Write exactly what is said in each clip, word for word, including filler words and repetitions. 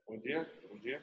Bom dia, bom dia.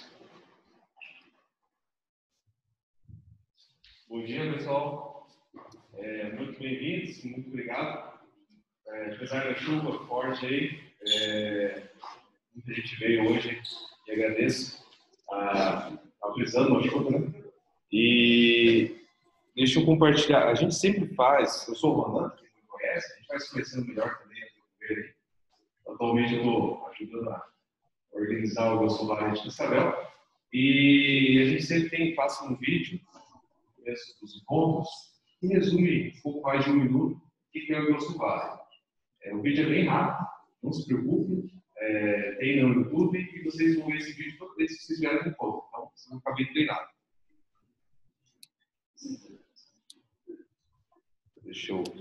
Bom dia, pessoal. É, muito bem-vindos, muito obrigado. É, apesar da chuva forte aí, é, muita gente veio hoje e agradeço a, a prisão da chuva, né? E deixa eu compartilhar. A gente sempre faz, eu sou o Ronan, quem não me conhece, a gente vai se conhecendo melhor também. Atualmente eu estou ajudando a organizar o nosso Valente de Isabel. E a gente sempre tem, passa um vídeo dos encontros que resume um pouco mais de um minuto o que é o Grosso Vale. É, o vídeo é bem rápido, não se preocupe, é, tem no YouTube e vocês vão ver esse vídeo toda vez que vocês vierem no encontro, então vocês vão ficar bem treinados. Deixa eu...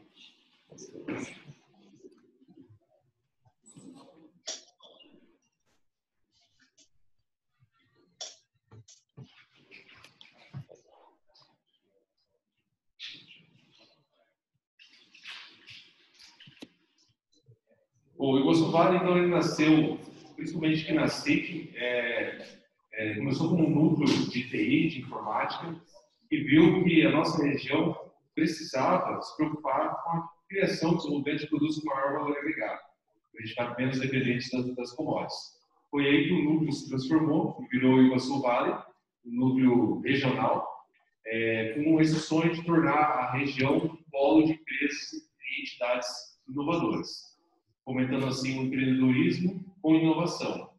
O Grosso Vale, então, ele nasceu, principalmente que na S I C, é, é, começou como um núcleo de T I, de informática, e viu que a nossa região precisava se preocupar com a criação e desenvolvimento de produtos com maior valor agregado, para a gente ficar menos dependente das, das commodities. Foi aí que o núcleo se transformou e virou o Grosso Vale, um núcleo regional, é, com esse sonho de tornar a região um polo de empresas e entidades inovadoras, fomentando assim o empreendedorismo com inovação.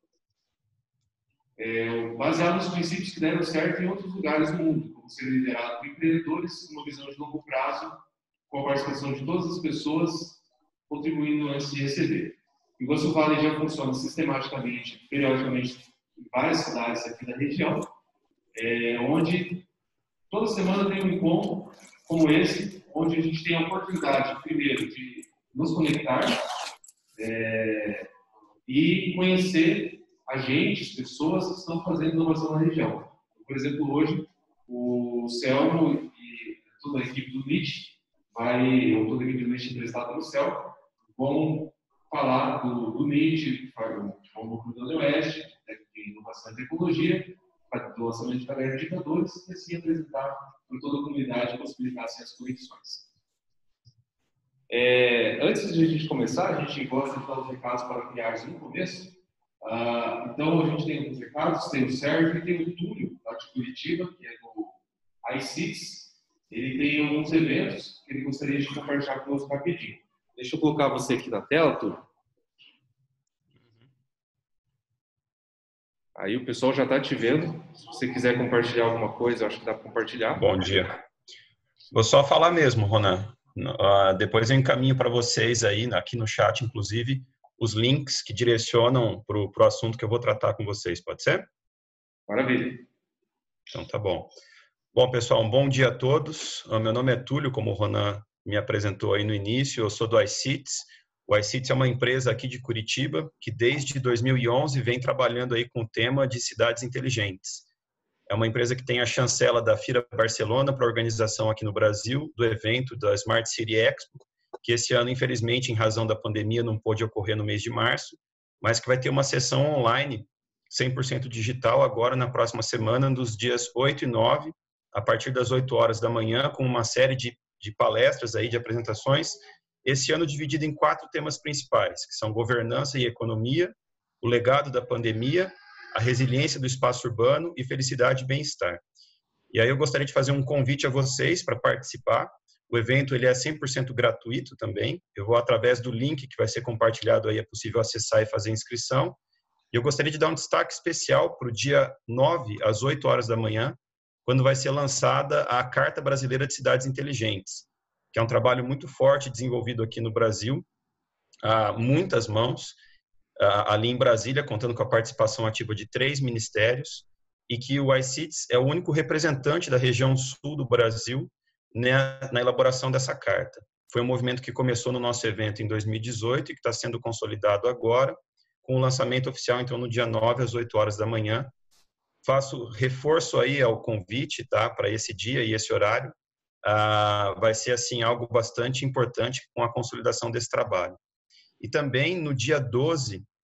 É, baseado nos princípios que deram certo em outros lugares do mundo, como ser liderado por empreendedores, com uma visão de longo prazo, com a participação de todas as pessoas, contribuindo antes de receber. O Grosso Vale já funciona sistematicamente, periodicamente, em várias cidades aqui da região, é, onde toda semana tem um encontro como esse, onde a gente tem a oportunidade, primeiro, de nos conectar, É, e conhecer agentes, pessoas que estão fazendo inovação na região. Por exemplo, hoje, o Celmo e toda a equipe do N I T, vai, ou toda a equipe do N I T emprestada no Celmo, vão falar do, do N I T, do núcleo do Oeste, de inovação e tecnologia, do lançamento de cadernos de indicadores, e assim apresentar para toda a comunidade e possibilitar assim, as conexões. É, antes de a gente começar, a gente gosta de dar os recados paraquiares no começo. Ah, então, a gente tem os recados, tem o Sérgio e tem o Túlio, lá de Curitiba, que é do I C I T. Ele tem alguns eventos que ele gostaria de compartilhar conosco rapidinho. Deixa eu colocar você aqui na tela, Túlio. Aí o pessoal já está te vendo. Se você quiser compartilhar alguma coisa, eu acho que dá para compartilhar. Bom dia. Vou só falar mesmo, Ronan. Uh, depois eu encaminho para vocês aí, aqui no chat, inclusive, os links que direcionam para o assunto que eu vou tratar com vocês. Pode ser? Maravilha. Então, tá bom. Bom, pessoal, um bom dia a todos. Uh, meu nome é Túlio, como o Ronan me apresentou aí no início. Eu sou do I C I T S. O I C I T S é uma empresa aqui de Curitiba que desde dois mil e onze vem trabalhando aí com o tema de cidades inteligentes. É uma empresa que tem a chancela da Fira Barcelona para a organização aqui no Brasil do evento da Smart City Expo, que esse ano, infelizmente, em razão da pandemia, não pôde ocorrer no mês de março, mas que vai ter uma sessão online cem por cento digital agora na próxima semana, dos dias oito e nove, a partir das oito horas da manhã, com uma série de, de palestras aí, de apresentações, esse ano dividido em quatro temas principais, que são governança e economia, o legado da pandemia, a resiliência do espaço urbano e felicidade e bem-estar. E aí eu gostaria de fazer um convite a vocês para participar. O evento ele é cem por cento gratuito também. Eu vou através do link que vai ser compartilhado aí, é possível acessar e fazer inscrição. E eu gostaria de dar um destaque especial para o dia nove, às oito horas da manhã, quando vai ser lançada a Carta Brasileira de Cidades Inteligentes, que é um trabalho muito forte desenvolvido aqui no Brasil, a muitas mãos, ali em Brasília, contando com a participação ativa de três ministérios, e que o I C I T S é o único representante da região sul do Brasil na, na elaboração dessa carta. Foi um movimento que começou no nosso evento em dois mil e dezoito e que está sendo consolidado agora, com o lançamento oficial, então, no dia nove, às oito horas da manhã. Faço reforço aí ao convite, tá, para esse dia e esse horário. Ah, vai ser, assim, algo bastante importante com a consolidação desse trabalho. E também, no dia doze,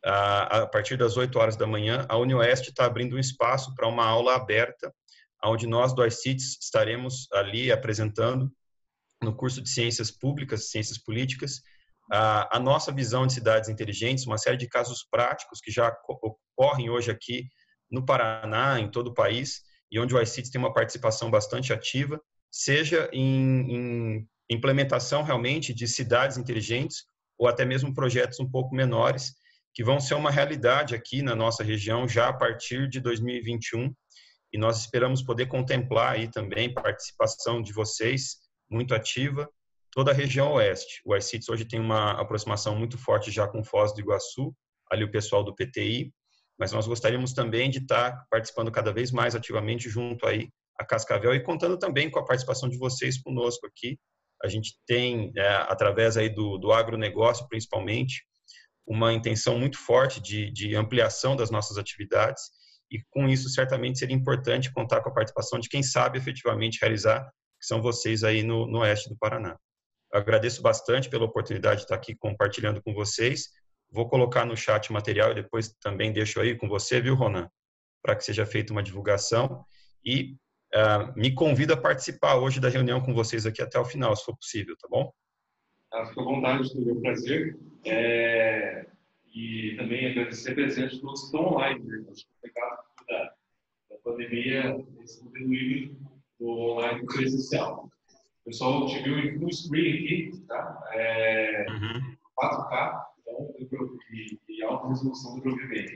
a partir das oito horas da manhã, a UniOeste está abrindo um espaço para uma aula aberta, onde nós do iCities estaremos ali apresentando, no curso de Ciências Públicas, Ciências Políticas, a, a nossa visão de cidades inteligentes, uma série de casos práticos que já ocorrem hoje aqui no Paraná, em todo o país, e onde o iCities tem uma participação bastante ativa, seja em, em implementação realmente de cidades inteligentes ou até mesmo projetos um pouco menores, que vão ser uma realidade aqui na nossa região já a partir de dois mil e vinte e um, e nós esperamos poder contemplar aí também participação de vocês, muito ativa, toda a região oeste. O iCities hoje tem uma aproximação muito forte já com Foz do Iguaçu, ali o pessoal do P T I, mas nós gostaríamos também de estar participando cada vez mais ativamente junto aí a Cascavel e contando também com a participação de vocês conosco aqui. A gente tem, é, através aí do, do agronegócio principalmente, uma intenção muito forte de, de ampliação das nossas atividades e com isso certamente seria importante contar com a participação de quem sabe efetivamente realizar, que são vocês aí no, no oeste do Paraná. Eu agradeço bastante pela oportunidade de estar aqui compartilhando com vocês. Vou colocar no chat o material e depois também deixo aí com você, viu, Ronan? Para que seja feita uma divulgação e uh, me convido a participar hoje da reunião com vocês aqui até o final, se for possível, tá bom? Ah, fica à vontade, foi um prazer. É... E também agradecer a presença de todos que estão online, né? Acho que o pecado da, da pandemia, esse modelo híbrido do online e presencial. O pessoal te viu em full screen aqui, tá? É... Uhum. quatro K, então, e, e alta resolução do provimento.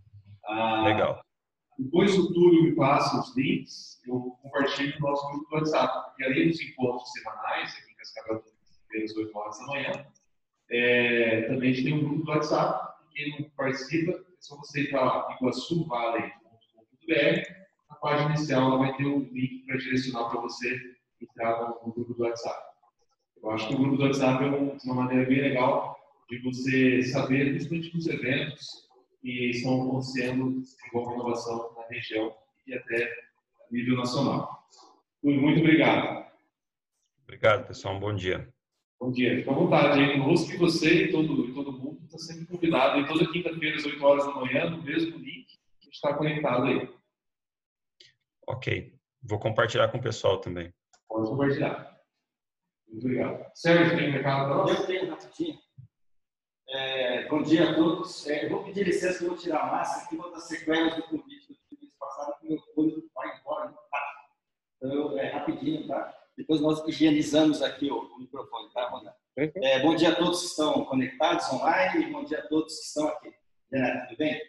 Ah, Legal. Depois o Túlio me passa os links, eu compartilho no nosso grupo do WhatsApp. Porque além dos encontros semanais, aqui em Cascavel, às oito horas da manhã, é, também a gente tem um grupo do WhatsApp. Quem não participa, é só você ir para iguaçu valley ponto com ponto br. Na página inicial ela vai ter um link para direcionar para você entrar no, no grupo do WhatsApp. Eu acho que o grupo do WhatsApp é uma maneira bem legal de você saber, principalmente dos eventos que estão acontecendo com inovação na região e até a nível nacional. Muito obrigado. Obrigado, pessoal. Um bom dia. Bom dia. Fica à vontade aí conosco, que você e todo, todo mundo está sempre convidado. E toda quinta-feira, às oito horas da manhã, no mesmo link, a gente está conectado aí. Ok. Vou compartilhar com o pessoal também. Pode compartilhar. Muito obrigado. Sérgio, tem um recado para nós? Eu tenho, rapidinho. É, bom dia a todos. É, eu vou pedir licença que eu vou tirar a máscara aqui, vou dar sequelas do convite que eu tive mês passado, que meu olho vai embora muito rápido. Então, eu, é rapidinho, tá? Depois nós higienizamos aqui o, o microfone, tá, Ronan? É, bom dia a todos que estão conectados online e bom dia a todos que estão aqui. É, tudo bem?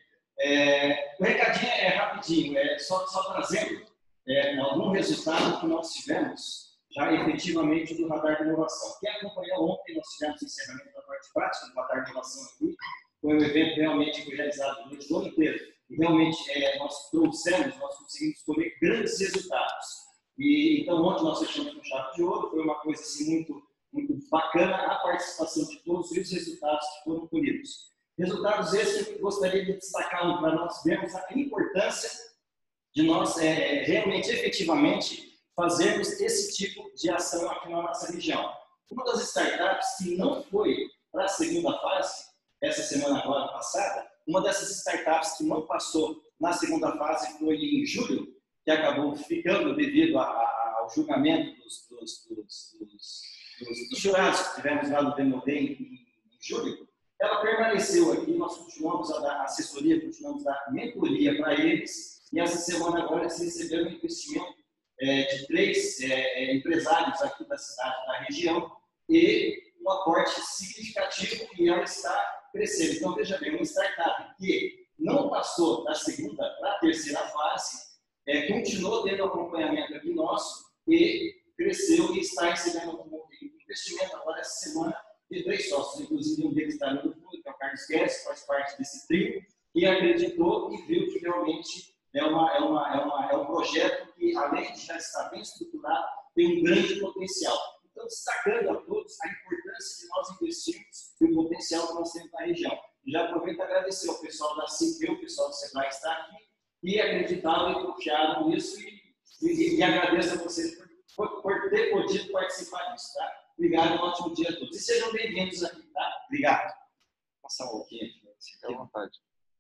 É, o recadinho é rapidinho, é só, só trazendo é, algum resultado que nós tivemos já efetivamente do Radar de Inovação. Quem acompanhou ontem, nós tivemos o encerramento da parte prática do Radar de Inovação aqui. Foi um evento realmente que foi realizado durante o ano inteiro. E realmente é, nós trouxemos, nós conseguimos colher grandes resultados. E, então, ontem nós fechamos com chave de ouro. Foi uma coisa assim, muito, muito bacana a participação de todos e os resultados que foram colhidos. Resultados esses que eu gostaria de destacar um para nós vermos a importância de nós é, realmente, efetivamente, fazermos esse tipo de ação aqui na nossa região. Uma das startups que não foi para a segunda fase, essa semana agora passada, uma dessas startups que não passou na segunda fase foi em julho, que acabou ficando devido a, a, ao julgamento dos, dos, dos, dos, dos, dos jurados que tivemos lá no Demodé em, em julho. Ela permaneceu aqui, nós continuamos a dar assessoria, continuamos a dar mentoria para eles, e essa semana agora eles receberam um investimento É, de três é, empresários aqui da cidade, da região, e um aporte significativo e ela está crescendo. Então, veja bem, uma startup que não passou da segunda para a terceira fase, é, continuou tendo acompanhamento aqui nosso e cresceu e está recebendo um investimento agora essa semana de três sócios, inclusive um deles está no fundo, que é o Carlos Guedes, que faz parte desse trio, e acreditou e viu que realmente É, uma, é, uma, é, uma, é um projeto que, além de já estar bem estruturado, tem um grande potencial. Então, destacando a todos a importância de nós investirmos e o potencial que nós temos na região. E já aproveito para agradecer ao pessoal da Simpeu, o pessoal do Sebrae que está aqui, e acreditaram e confiaram nisso, e, e, e agradeço a vocês por, por ter podido participar disso. Tá? Obrigado, um ótimo dia a todos. E sejam bem-vindos aqui. Tá? Obrigado. Vou passar um pouquinho aqui. Fique à vontade.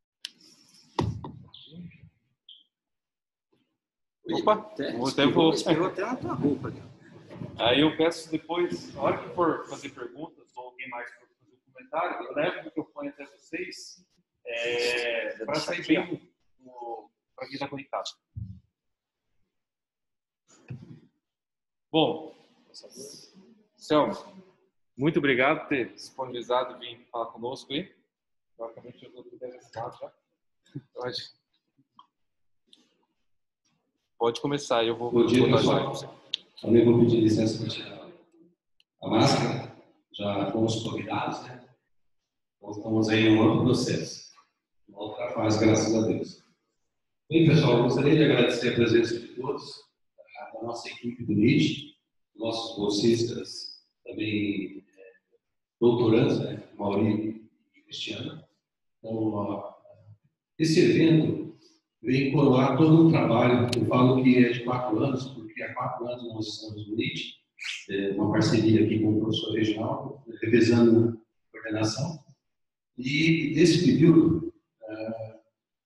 Opa, até, vou até vou. Esperou até na tua roupa. Aí eu peço depois, na hora que for fazer perguntas ou alguém mais for fazer um comentário, eu levo o microfone até vocês é, para sair bem para quem está conectado. Bom, Selma, muito obrigado por ter disponibilizado e vir falar conosco aí. Basicamente, eu estou tudo interessado já. Pode. Pode começar, eu vou Bom dia, botar pessoal. já você. Também vou pedir licença para tirar a máscara. Já fomos convidados, né? Então, estamos aí em um outro processo. Uma outra fase, graças a Deus. Bem, pessoal, eu gostaria de agradecer a presença de todos, da nossa equipe do N I T, nossos bolsistas, também é, doutorandos, né? Mauri e Cristiano. Então, ó, esse evento vem coroar todo um trabalho. Eu falo que é de quatro anos, porque há quatro anos nós estamos no N I T, é, uma parceria aqui com o professor Reginaldo, revezando coordenação. E nesse período, é,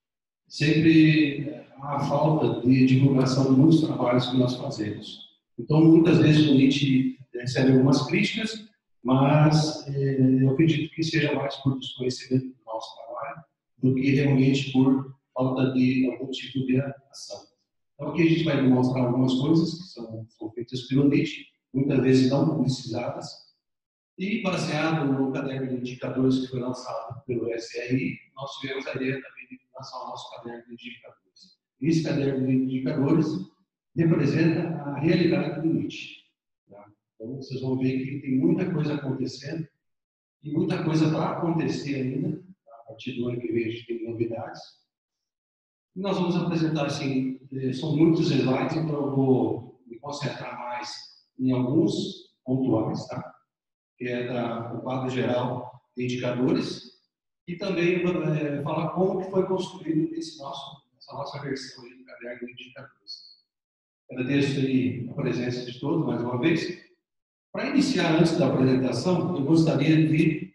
sempre há falta de divulgação de muitos trabalhos que nós fazemos. Então, muitas vezes o N I T recebe algumas críticas, mas é, eu acredito que seja mais por desconhecimento do nosso trabalho do que realmente por falta de algum tipo de ação. Então, aqui a gente vai demonstrar algumas coisas que são, são feitas pelo N I T, muitas vezes não publicizadas, e baseado no caderno de indicadores que foi lançado pelo S R I, nós tivemos a ideia também de lançar o nosso caderno de indicadores. Esse caderno de indicadores representa a realidade do N I T. Tá? Então, vocês vão ver que tem muita coisa acontecendo, e muita coisa para acontecer ainda. Tá? A partir do ano que vem a gente tem novidades. Nós vamos apresentar, assim, são muitos slides, então eu vou me concentrar mais em alguns pontuais, tá? Que é da, o quadro geral de indicadores, e também é, falar como que foi construído esse nosso, essa nossa versão aí do caderno de indicadores. Agradeço aí a presença de todos, mais uma vez. Para iniciar, antes da apresentação, eu gostaria de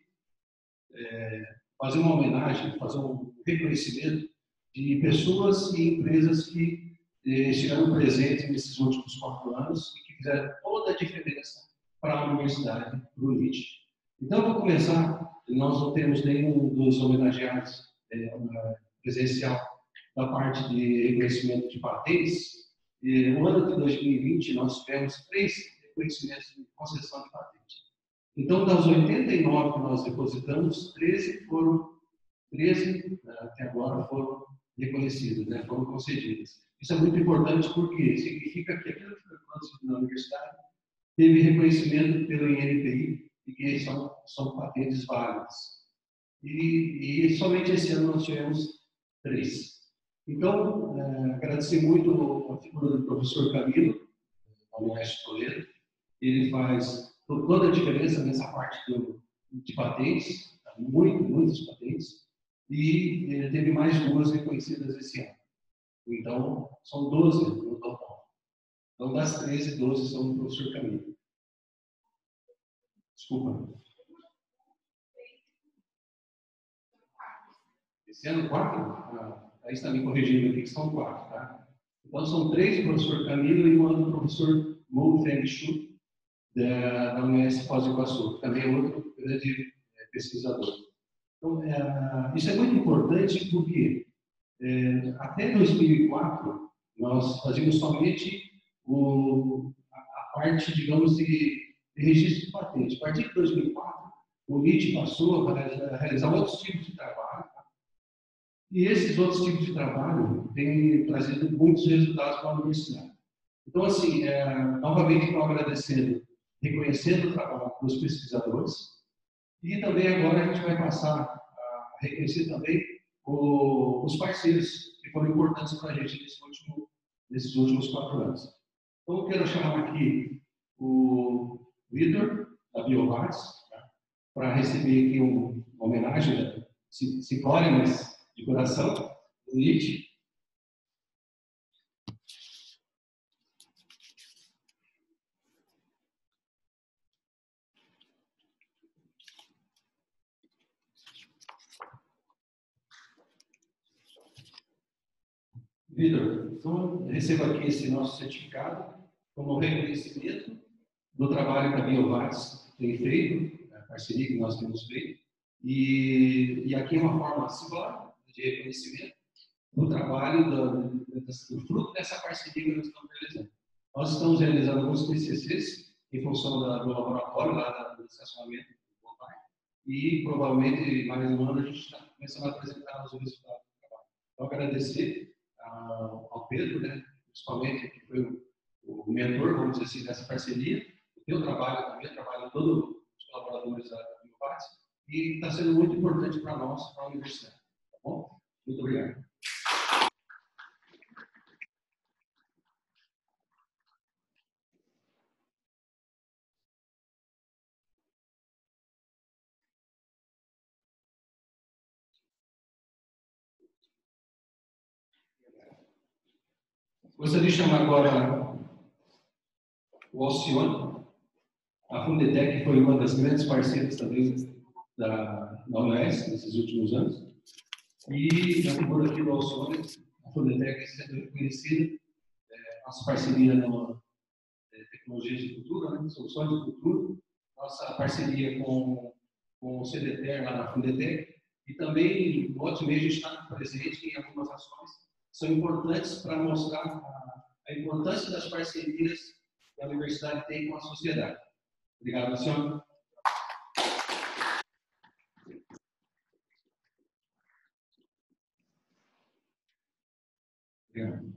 é, fazer uma homenagem, fazer um reconhecimento de pessoas e empresas que eh, estiveram presentes nesses últimos quatro anos e que fizeram toda a diferença para a universidade, para o N I T. Então, eu vou começar, nós não temos nenhum dos homenageados eh, presencial da parte de reconhecimento de patentes. E, no ano de dois mil e vinte, nós tivemos três reconhecimentos de concessão de patente. Então, das oitenta e nove que nós depositamos, treze foram, treze até agora foram reconhecidas, né, foram concedidas. Isso é muito importante porque significa que aquilo que foi produzido na universidade teve reconhecimento pelo I N P I e que são, são patentes válidas. E, e somente esse ano nós tivemos três. Então, é, agradecer muito a figura do professor Camilo, da Unesp Toledo. Ele faz toda a diferença nessa parte do, de patentes, muito, muitas patentes. E ele teve mais duas reconhecidas esse ano. Então, são doze no total. Então, das treze, doze são do professor Camilo. Desculpa. Esse ano, quatro? Ah, aí está me corrigindo aqui que são quatro, tá? Então, são três do professor Camilo e uma do professor Mo Feng Shu, da, da Unesp Foz do Iguaçu, que também é outro grande é, pesquisador. Então, é, isso é muito importante porque é, até dois mil e quatro nós fazíamos somente o, a, a parte, digamos, de, de registro de patente. A partir de dois mil e quatro, o N I T passou a realizar, a realizar outros tipos de trabalho. Tá? E esses outros tipos de trabalho têm trazido muitos resultados para a universidade. Então, assim, é, novamente, estou agradecendo, reconhecendo o trabalho dos pesquisadores. E também agora a gente vai passar a reconhecer também o, os parceiros que foram importantes para a gente nesse último, nesses últimos quatro anos. Então, eu quero chamar aqui o Vitor, da Biovax, tá? Para receber aqui um, uma homenagem simplória, mas de coração, do N I T. Vitor, então, recebo aqui esse nosso certificado como reconhecimento do trabalho que a Biovax tem feito, a parceria que nós temos feito, e, e aqui é uma forma simbólica de reconhecimento do trabalho, do, do, do fruto dessa parceria que nós estamos realizando. Nós estamos realizando alguns T C Cs em função da, do laboratório lá do estacionamento do Botai, e provavelmente mais um ano a gente está começando a apresentar os resultados do trabalho. Então, agradecer ao, ao Pedro, né, principalmente, que foi o, o mentor, vamos dizer assim, dessa parceria, o teu trabalho também, o trabalho de todos os colaboradores da Biovax, e está sendo muito importante para nós, para a universidade. Tá bom? Muito obrigado. Gostaria de chamar agora o Alcione. A Fundetec foi uma das grandes parceiras também da, da U N E S nesses últimos anos. E na figura aqui do Alcione, a Fundetec é sendo reconhecida, é, nossa parceria na é, tecnologias de futuro, né, soluções de futuro, nossa parceria com, com o C D T E R lá na Fundetec, e também no outro mês a gente está presente em algumas ações que são importantes para mostrar a, a importância das parcerias que a universidade tem com a sociedade. Obrigado, Luciano. Obrigado.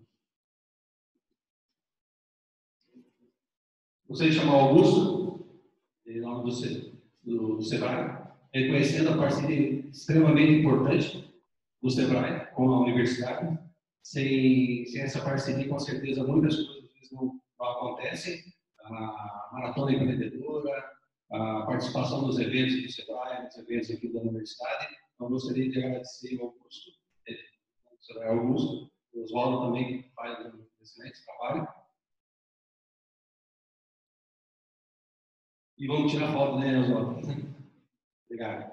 Gostaria de chamar o Augusto, em nome do, do SEBRAE, reconhecendo a parceria extremamente importante do SEBRAE com a universidade. Sem, sem essa parceria, com certeza, muitas coisas não, não acontecem. A maratona empreendedora, a participação nos eventos do SEBRAE, nos eventos aqui da universidade. Então, gostaria de agradecer ao Augusto, o Augusto, o Oswaldo também, que faz um excelente trabalho. E vamos tirar foto, né, Oswaldo? Obrigado.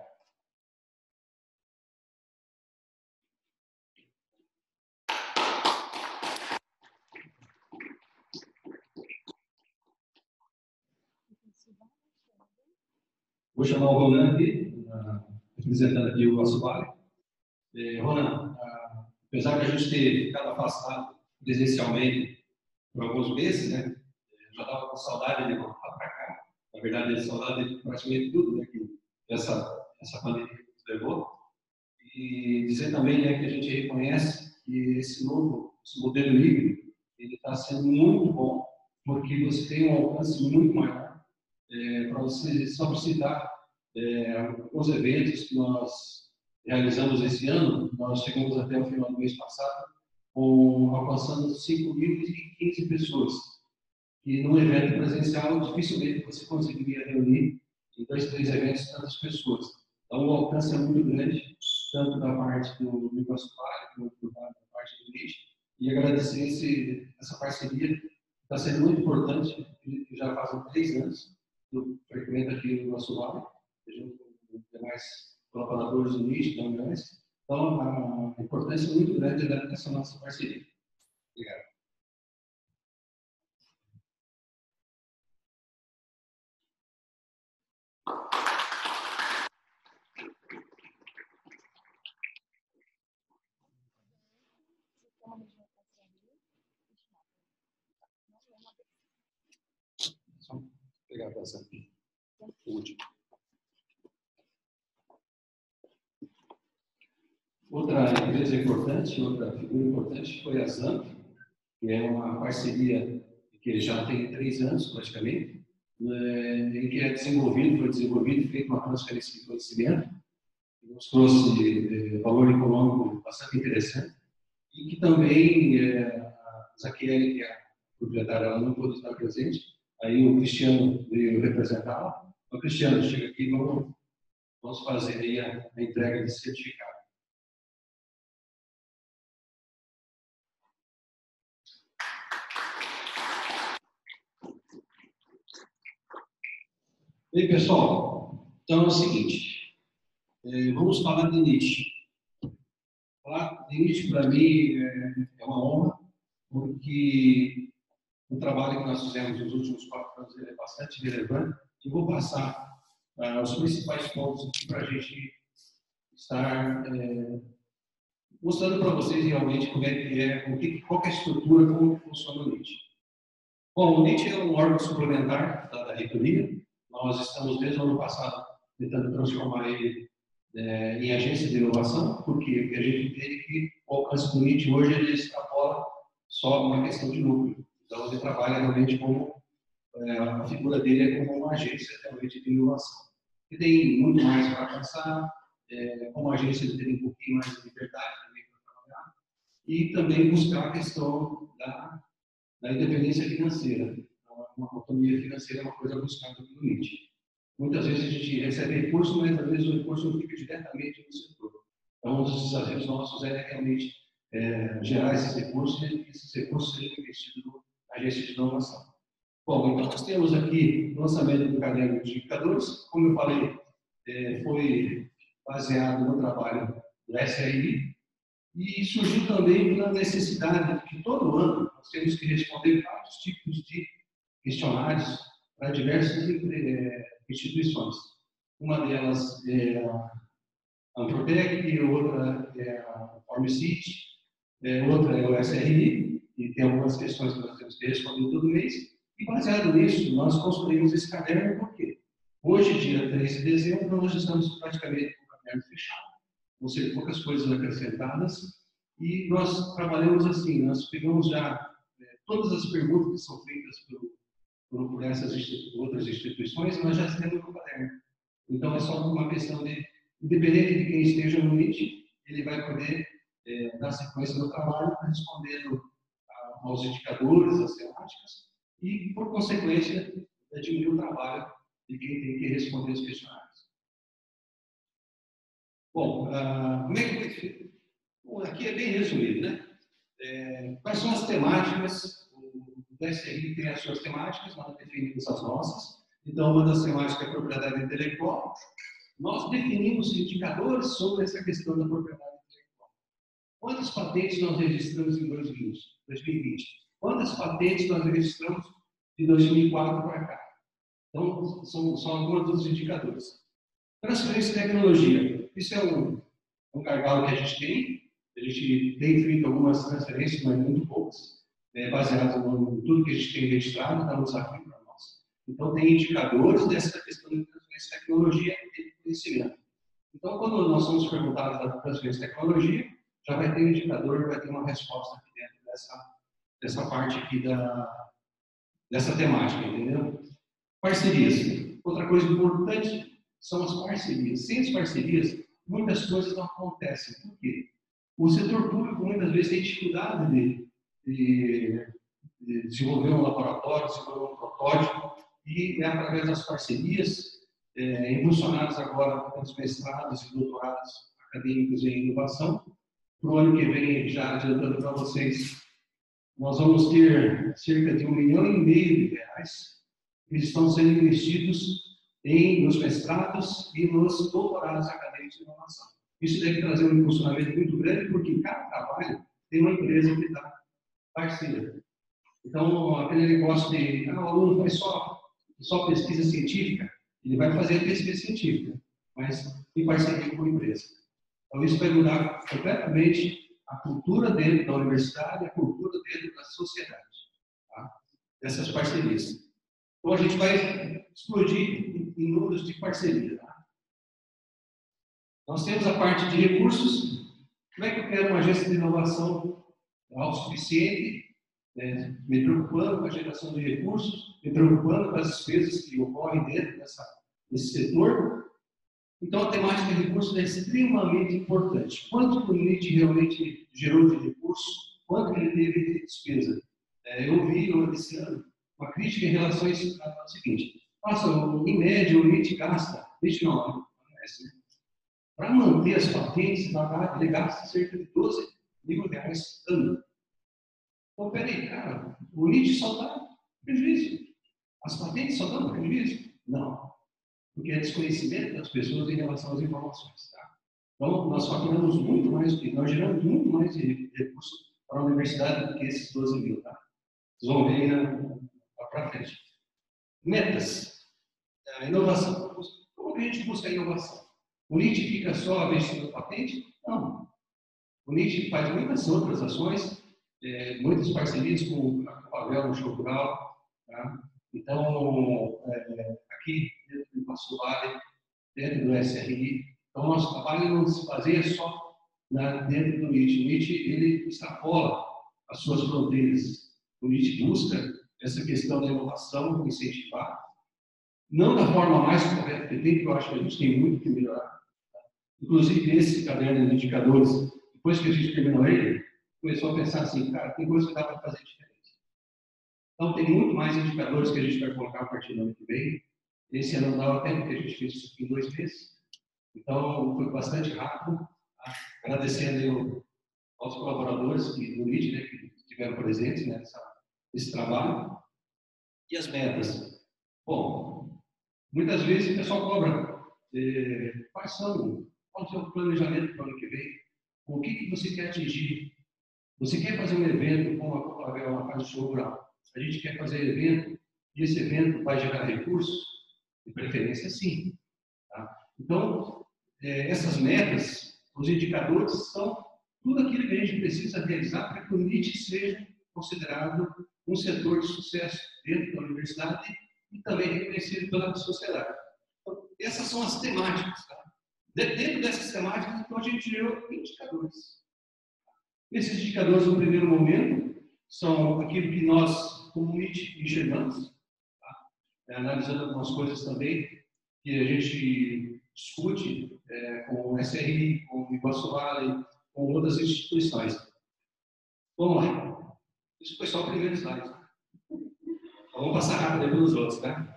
Vou chamar o Ronan aqui, representando aqui o nosso vale. É, Ronan, apesar de a gente ter ficado afastado presencialmente por alguns meses, né, já estava com saudade de voltar para cá. Na verdade, saudade de praticamente tudo, né, que essa, essa pandemia nos levou. E dizer também, né, que a gente reconhece que esse novo, esse modelo híbrido, ele está sendo muito bom, porque você tem um alcance muito maior. É, para você só citar é, alguns eventos que nós realizamos esse ano, nós chegamos até o final do mês passado com, alcançando cinco mil e quinze pessoas. E num evento presencial, dificilmente você conseguiria reunir em dois, três eventos tantas pessoas. Então, o alcance é muito grande, tanto da parte do microsolário quanto da parte do lixo. E agradecer esse, essa parceria, que está sendo muito importante, que já fazem três anos. Eu frequento aqui no nosso lado, junto com os demais colaboradores do nicho, da U N E S. Então, a importância é muito grande dessa nossa parceria. Obrigado. Só pegar essa aqui. Último. Outra empresa importante, outra figura importante foi a Zamp, que é uma parceria que já tem três anos praticamente, em que é desenvolvido, foi desenvolvido, feito uma transferência de conhecimento, que nos trouxe valor econômico bastante interessante, e que também é, a Zaquele, que é a proprietária, ela não pôde estar presente, aí o Cristiano veio representá-la. Então, Cristiano, chega aqui e vamos, vamos fazer aí a, a entrega desse certificado. Bem, pessoal, então é o seguinte, vamos falar de nicho. Falar de NIT, para mim, é uma honra, porque o trabalho que nós fizemos nos últimos quatro anos é bastante relevante. Eu vou passar uh, os principais pontos para a gente estar é, mostrando para vocês realmente como é que é, o que, qual que é a estrutura, como funciona o NIT. Bom, o NIT é um órgão suplementar da, da reitoria. Nós estamos, desde o ano passado, tentando transformar ele é, em agência de inovação, porque a gente entende que o alcance do NIT hoje ele extrapola só uma questão de núcleo. Então, ele trabalha realmente como, é, a figura dele é como uma agência realmente de inovação. E tem muito mais para alcançar, é, como agência ele tem um pouquinho mais de liberdade também para trabalhar, e também buscar a questão da, da independência financeira. Então, uma autonomia financeira é uma coisa buscada no NIT. Muitas vezes a gente recebe recurso, mas às vezes o recurso não fica diretamente no setor. Então, um dos desafios nossos é realmente é, gerar esses recursos e que esses recursos sejam investidos na agência de inovação. Bom, então nós temos aqui o lançamento do caderno de indicadores. Como eu falei, é, foi baseado no trabalho do S R I e surgiu também pela necessidade de que todo ano nós temos que responder vários tipos de questionários para diversas é, instituições. Uma delas é a Anthroptec, outra é a Formcit, é, outra é o S R I, e tem algumas questões que nós temos que responder todo mês. E baseado nisso, nós construímos esse caderno, porque hoje, dia três de dezembro, nós estamos praticamente com o caderno fechado, vão ser poucas coisas acrescentadas, e nós trabalhamos assim, nós pegamos já é, todas as perguntas que são feitas por, por essas institu outras instituições, nós já temos no caderno. Então, é só uma questão de, independente de quem esteja no NIT, ele vai poder é, dar sequência no trabalho, respondendo a, aos indicadores, às temáticas, e, por consequência, diminuir o trabalho de quem tem que responder os questionários. Bom, uh, como é que foi feito? Bom, aqui é bem resumido, né? É, quais são as temáticas? O S R I tem as suas temáticas, nós definimos as nossas. Então, uma das temáticas é a propriedade intelectual. Nós definimos indicadores sobre essa questão da propriedade intelectual. Quantas patentes nós registramos em dois mil e vinte? Quantas patentes nós registramos de dois mil e quatro para cá? Então, são, são alguns dos indicadores. Transferência de tecnologia. Isso é um, um gargalo que a gente tem. A gente tem feito algumas transferências, mas muito poucas, né, baseado em tudo que a gente tem registrado, está no desafio para nós. Então, tem indicadores dessa questão de transferência de tecnologia e de conhecimento. Então, quando nós somos perguntados da transferência de tecnologia, já vai ter um indicador, vai ter uma resposta aqui dentro dessa, dessa parte aqui da, dessa temática, entendeu? Parcerias. Outra coisa importante são as parcerias. Sem as parcerias, muitas coisas não acontecem. Por quê? O setor público, muitas vezes, tem dificuldade de, de, de desenvolver um laboratório, desenvolver um protótipo, e é através das parcerias, é, impulsionadas agora pelos mestrados e doutorados acadêmicos em inovação. Para o ano que vem, já adiantando para vocês, nós vamos ter cerca de um milhão e meio de reais que estão sendo investidos em, nos mestrados e nos doutorados acadêmicos de inovação. Isso deve trazer um impulsionamento muito grande, porque em cada trabalho tem uma empresa que está parceira. Então, aquele negócio de ah, o aluno faz só, só pesquisa científica, ele vai fazer a pesquisa científica, mas em parceria com a empresa. Então, isso vai mudar completamente a cultura dentro da universidade, a cultura dentro da sociedade, tá? Dessas parcerias. Então, a gente vai explodir em números de parceria. Tá? Nós temos a parte de recursos. Como é que eu quero uma agência de inovação autossuficiente, né? Me preocupando com a geração de recursos, me preocupando com as despesas que ocorrem dentro dessa, desse setor. Então, a temática de recursos é extremamente importante. Quanto o NIT realmente gerou de recursos, quanto ele teve de despesa. É, eu vi esse ano uma crítica em relação a isso, ao seguinte: nossa, em média o NIT gasta, NIT não, não é assim. Para manter as patentes, ele gasta cerca de doze mil reais ano. Então, peraí, cara, o NIT só dá prejuízo. As patentes só dão prejuízo? Não. Porque é desconhecimento das pessoas em relação às informações. Tá? Então, nós faturamos muito mais, nós geramos muito mais de recursos para a universidade do que esses doze mil. Tá? Vocês vão ver lá para frente. Metas. A inovação. Como que a gente busca a inovação? O N I T fica só investindo patente? Não. O N I T faz muitas outras ações, é, muitas parcerias com a Pavel no Show Rural. Tá? Então, é, aqui dentro do Passo Vale, dentro do S R I, então, o nosso trabalho não se baseia só na, dentro do N I T. O N I T ele extrapola as suas fronteiras. O N I T busca essa questão da inovação, incentivar, não da forma mais correta que tem, que eu acho que a gente tem muito que melhorar. Inclusive, esse caderno de indicadores, depois que a gente terminou ele, começou a pensar assim, cara, tem coisa que dá para fazer diferente. Então, tem muito mais indicadores que a gente vai colocar a partir do ano que vem. Esse ano não dava tempo, porque a gente fez isso em dois meses. Então, foi bastante rápido. Tá? Agradecendo aos colaboradores do N I T, né, que estiveram presentes nessa, nesse trabalho. E as metas? Bom, muitas vezes o pessoal cobra eh, quais são, qual é o seu planejamento para o ano que vem, o que, que você quer atingir. Você quer fazer um evento como a Copavel, uma casa de show rural. A gente quer fazer evento e esse evento vai gerar recursos? De preferência, sim. Tá? Então, eh, essas metas, os indicadores, são tudo aquilo que a gente precisa realizar para que o N I T seja considerado um setor de sucesso dentro da universidade e também reconhecido pela sociedade. Então, essas são as temáticas. Tá? Dentro dessas temáticas, então, a gente gerou indicadores. Esses indicadores, no primeiro momento, são aquilo que nós, como N I T, enxergamos, tá? Analisando algumas coisas também que a gente discute é, com o S R I, com o Iguaçu Vale, com outras instituições. Vamos lá. Isso foi só o primeiro slide. Então, vamos passar rápido pelos outros, tá?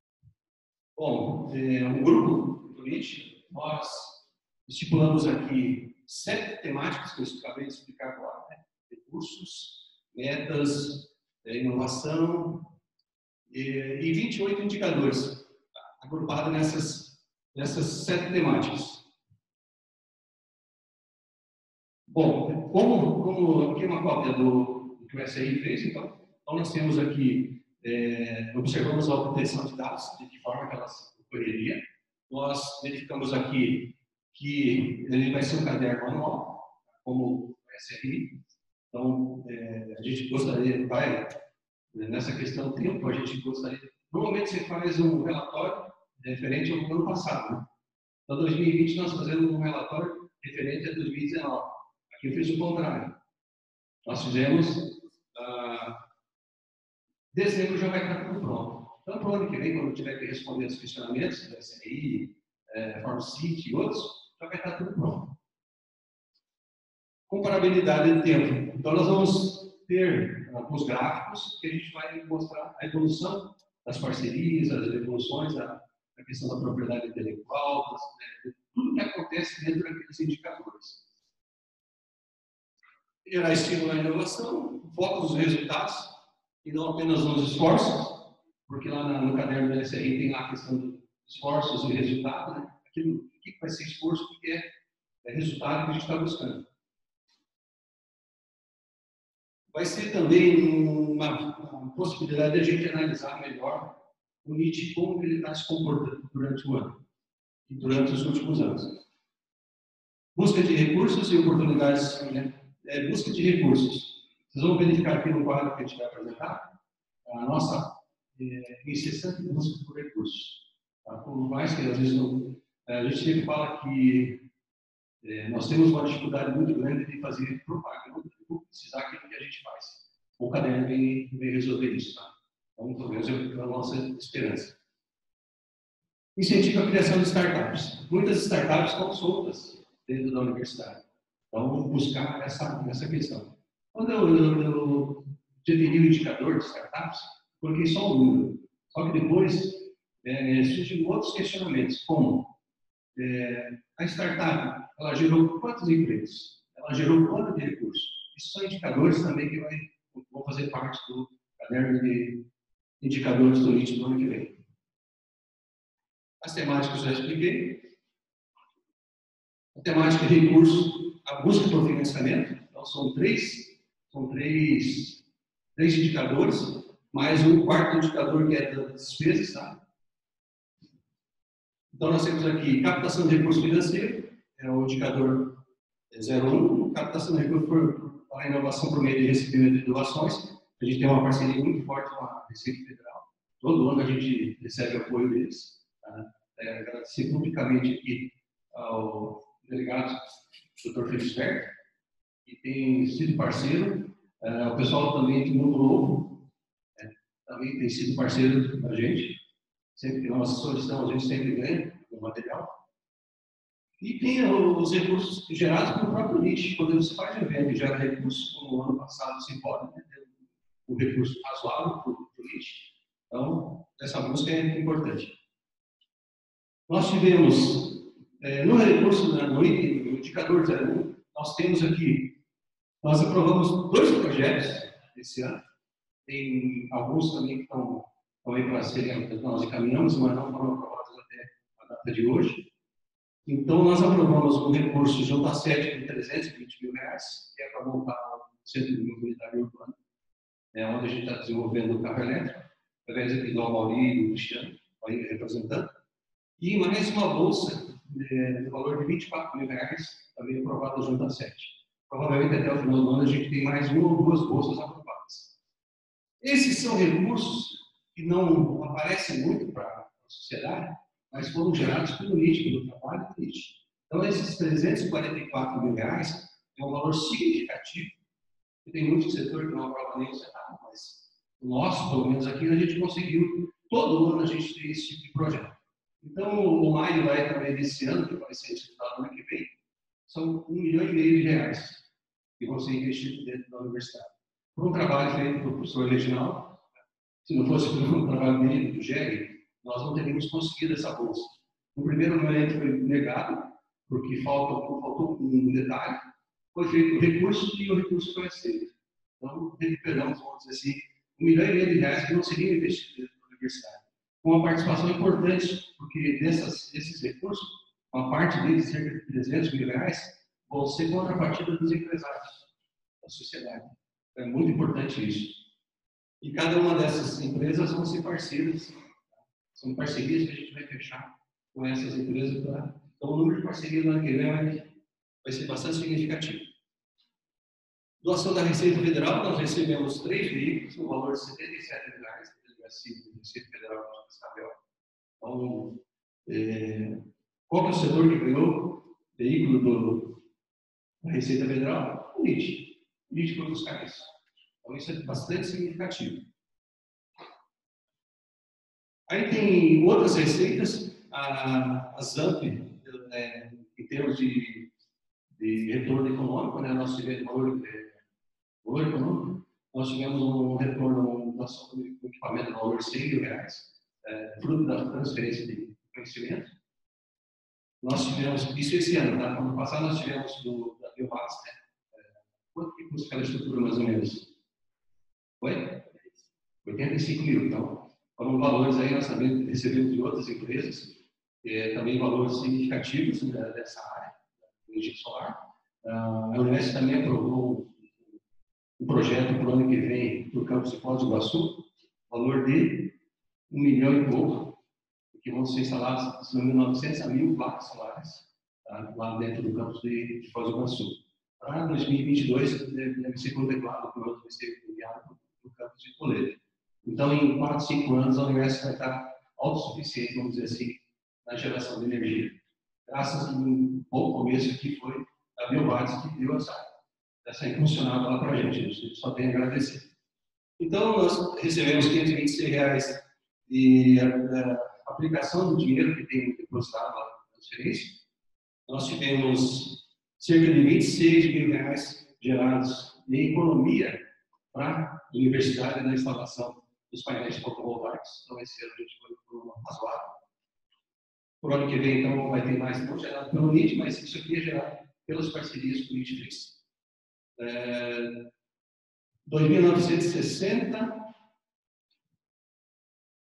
Bom, é, o grupo do N I T, nós estipulamos aqui sete temáticas que eu acabei de explicar agora, né? Recursos, metas, é, inovação e, e vinte e oito indicadores, tá? Agrupados nessas, nessas sete temáticas. Bom, como, como aqui é uma cópia do, do que o S R I fez, então, então nós temos aqui, é, observamos a obtenção de dados, de que forma que ela ocorreria. Nós verificamos aqui que ele vai ser um caderno anual, como o S R I. Então, é, a gente gostaria, vai, nessa questão do tempo, a gente gostaria. Normalmente você faz um relatório referente ao ano passado, né? Então, dois mil e vinte nós fazemos um relatório referente a dois mil e dezenove. Aqui eu fiz o contrário. Nós fizemos, ah, dezembro já vai estar tudo pronto. Então, para o ano que vem, quando eu tiver que responder os questionamentos da S R I, é, FormSeat e outros, já vai estar tudo pronto. Comparabilidade de tempo. Então, nós vamos ter alguns gráficos que a gente vai mostrar a evolução das parcerias, as evoluções da, da questão da propriedade intelectual, das, né, tudo que acontece dentro daqueles indicadores. Gerar estímulo à inovação, foco nos resultados e não apenas nos esforços, porque lá no caderno do S R I tem lá a questão dos esforços e resultados, né? Aquilo, o que vai ser esforço, o que é, é resultado que a gente está buscando. Vai ser também uma, uma possibilidade de a gente analisar melhor o N I T, como ele está se comportando durante o ano e durante os últimos anos. Busca de recursos e oportunidades, né? É, busca de recursos. Vocês vão verificar aqui no quadro que a gente vai apresentar a nossa é, incessante busca por recursos. Tá? Por mais que às vezes não, a gente sempre fala que é, nós temos uma dificuldade muito grande de fazer propaganda, de precisar aquilo que a gente faz. O caderno vem, vem resolver isso. Tá? Então, pelo menos é a nossa esperança. Incentiva a criação de startups. Muitas startups estão soltas dentro da universidade. Então, vamos buscar essa, essa questão. Quando eu, eu, eu defini o indicador de startups, coloquei só um número. Só que depois é, surgiram outros questionamentos, como é, a startup, ela gerou quantos empregos? Ela gerou quanto de recursos? Isso são indicadores também que vai, vão fazer parte do caderno de indicadores do N I T do ano que vem. As temáticas eu já expliquei. A temática de recurso, a busca por financiamento. Então, são três, são três, três indicadores, mais um quarto indicador que é das despesas, tá? Então, nós temos aqui captação de recurso financeiro, é o indicador zero um, captação de recurso para a inovação por meio de recebimento de doações. A gente tem uma parceria muito forte com a Receita Federal. Todo ano a gente recebe apoio deles. Tá? É, agradecer publicamente aqui ao delegado doutor Felipe Berto, que tem sido parceiro. É, o pessoal também do Mundo Novo é, também tem sido parceiro da gente. Sempre que nós solicitamos, a gente sempre ganha o material. E tem os recursos gerados pelo próprio N I T. Quando você faz um evento e gera recursos, como no ano passado se pode, né, ter um recurso razoável para o N I T. Então, essa busca é importante. Nós tivemos, é, no recurso, né, no indicador zero um, nós temos aqui, nós aprovamos dois projetos esse ano. Tem alguns também que estão, estão aí para serem, nós encaminhamos, mas não foram aprovados até a data de hoje. Então, nós aprovamos um recurso J sete de trezentos e vinte mil reais, que é para montar o Centro de Mobilidade Urbana, é onde a gente está desenvolvendo o carro elétrico, através aqui do Mauri e do Cristiano, aí representando. E mais uma bolsa é, no valor de vinte e quatro mil reais, também aprovada junto a sete. Provavelmente até o final do ano a gente tem mais uma ou duas bolsas aprovadas. Esses são recursos que não aparecem muito para a sociedade, mas foram gerados pelo N I T, pelo trabalho do N I T. Então, esses trezentos e quarenta e quatro mil reais é um valor significativo. E tem muito setor que não aprova nem o centavo, mas o nosso, pelo menos aqui, a gente conseguiu, todo ano a gente tem esse tipo de projeto. Então, o maio vai também desse ano, que vai ser disputado no ano que vem, são um milhão e meio de reais que vão ser investidos dentro da universidade. Por um trabalho feito pelo professor Reginaldo, se não fosse por um trabalho dele, do G E R, nós não teríamos conseguido essa bolsa. No primeiro momento foi negado, porque faltou, faltou um detalhe, foi feito o recurso e o recurso foi aceito. Então, recuperamos, vamos dizer assim, um milhão e meio de reais que não seriam investidos dentro da universidade. Com uma participação importante, porque dessas, desses recursos, uma parte deles, cerca de trezentos mil reais, vão ser contrapartida dos empresários, da sociedade. É muito importante isso. E cada uma dessas empresas vão ser parceiras, são parcerias que a gente vai fechar com essas empresas. Pra... Então, o número de parcerias no ano que vem vai, vai ser bastante significativo. Doação da Receita Federal, nós recebemos três veículos, no valor de setenta e sete mil reais, da Delegacia de Receita Federal de Cascavel. Então, é, qual que é o setor que ganhou veículo do, da Receita Federal? O N I T. O N I T foi buscar isso. Então, isso é bastante significativo. Aí tem outras receitas, a, a ZAMP, é, em termos de, de retorno econômico, né, nós tivemos valor, é, valor econômico, nós tivemos um retorno da ação do equipamento no valor de cem mil reais, é, fruto da transferência de conhecimento. Nós tivemos, isso esse ano, tá? Ano passado nós tivemos do, da Biovas, né? É, quanto que custa aquela estrutura mais ou menos? Foi? oitenta e cinco mil, então. Foram valores aí, nós também recebemos de outras empresas, é, também valores significativos, né, dessa área, do energia solar. A Unesp também aprovou um projeto para o ano que vem no campus de Foz do Iguaçu, valor de um milhão e pouco, que vão ser instalados, se não me engano, novecentas mil placas solares, tá, lá dentro do campus de, de Foz do Iguaçu. Para dois mil e vinte e dois, deve, deve ser contemplado, o outro vai ser enviado para o campus de Toledo. Então, em quatro, cinco anos, a Unesp vai estar autossuficiente, vamos dizer assim, na geração de energia. Graças a um bom começo que foi a Biovas que deu essa, essa impulsionada lá para a gente. A gente só tem a agradecer. Então, nós recebemos quinhentos e vinte e seis reais de a, a aplicação do dinheiro que tem depositado lá na transferência. Nós tivemos cerca de vinte e seis mil reais gerados em economia para a universidade na instalação dos painéis fotovoltaicos. Então, esse ano a gente foi por uma razoável. Por ano que vem, então, vai ter mais, não gerado pelo N I T, mas isso aqui é gerado pelas parcerias que o N I T fez. É, dois mil novecentos e sessenta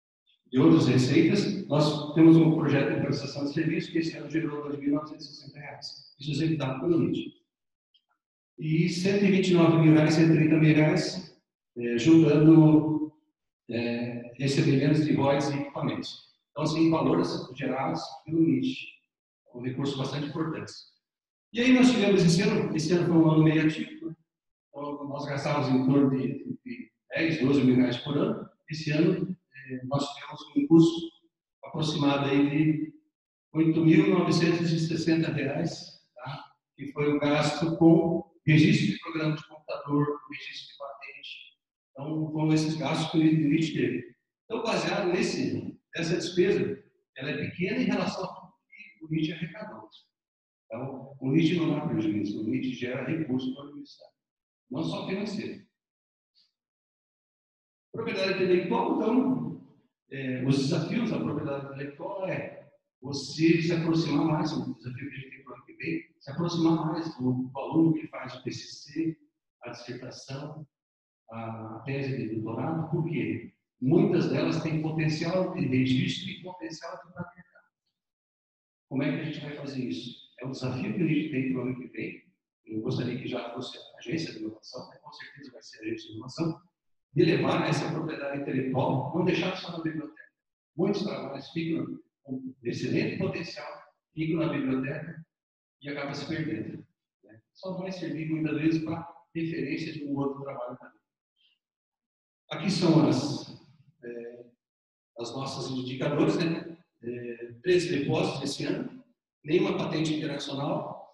de outras receitas, nós temos um projeto de prestação de serviço que esse ano gerou dois mil novecentos e sessenta reais. Isso é executado pelo N I T. E cento e vinte e nove mil reais, cento e trinta mil reais, é, juntando é, recebimentos de royalties e equipamentos. Então, assim, valores gerados pelo N I T. Um recurso bastante importante. E aí nós tivemos esse ano, esse ano foi um ano meio atípico, então nós gastávamos em torno de, de dez, doze mil reais por ano. Esse ano eh, nós tivemos um custo aproximado aí de oito mil novecentos e sessenta reais, tá? Que foi o gasto com registro de programa de computador, registro de patente. Então foram esses gastos que o N I T teve. Então, baseado nesse, nessa despesa, ela é pequena em relação a o N I T arrecadou. Então, o N I T não dá prejuízo, o N I T gera recursos para o Ministério, não só financeiro. Propriedade intelectual, então, é, os desafios da propriedade intelectual é você se aproximar mais, o desafio que a gente tem para o ano que vem, se aproximar mais do aluno que faz o T C C, a dissertação, a tese de doutorado, porque muitas delas têm potencial de registro e potencial de mercado. Como é que a gente vai fazer isso? É um desafio que a gente tem para o ano que vem. Eu gostaria que já fosse a agência de inovação, né? Com certeza vai ser a agência de inovação, de levar essa propriedade intelectual, não deixar só na biblioteca. Muitos trabalhos ficam com excelente potencial, ficam na biblioteca e acabam se perdendo, né? Só vai servir muitas vezes para referência de um outro trabalho também. Aqui são as, é, as nossas indicadores, né? É, treze depósitos esse ano, nenhuma patente internacional,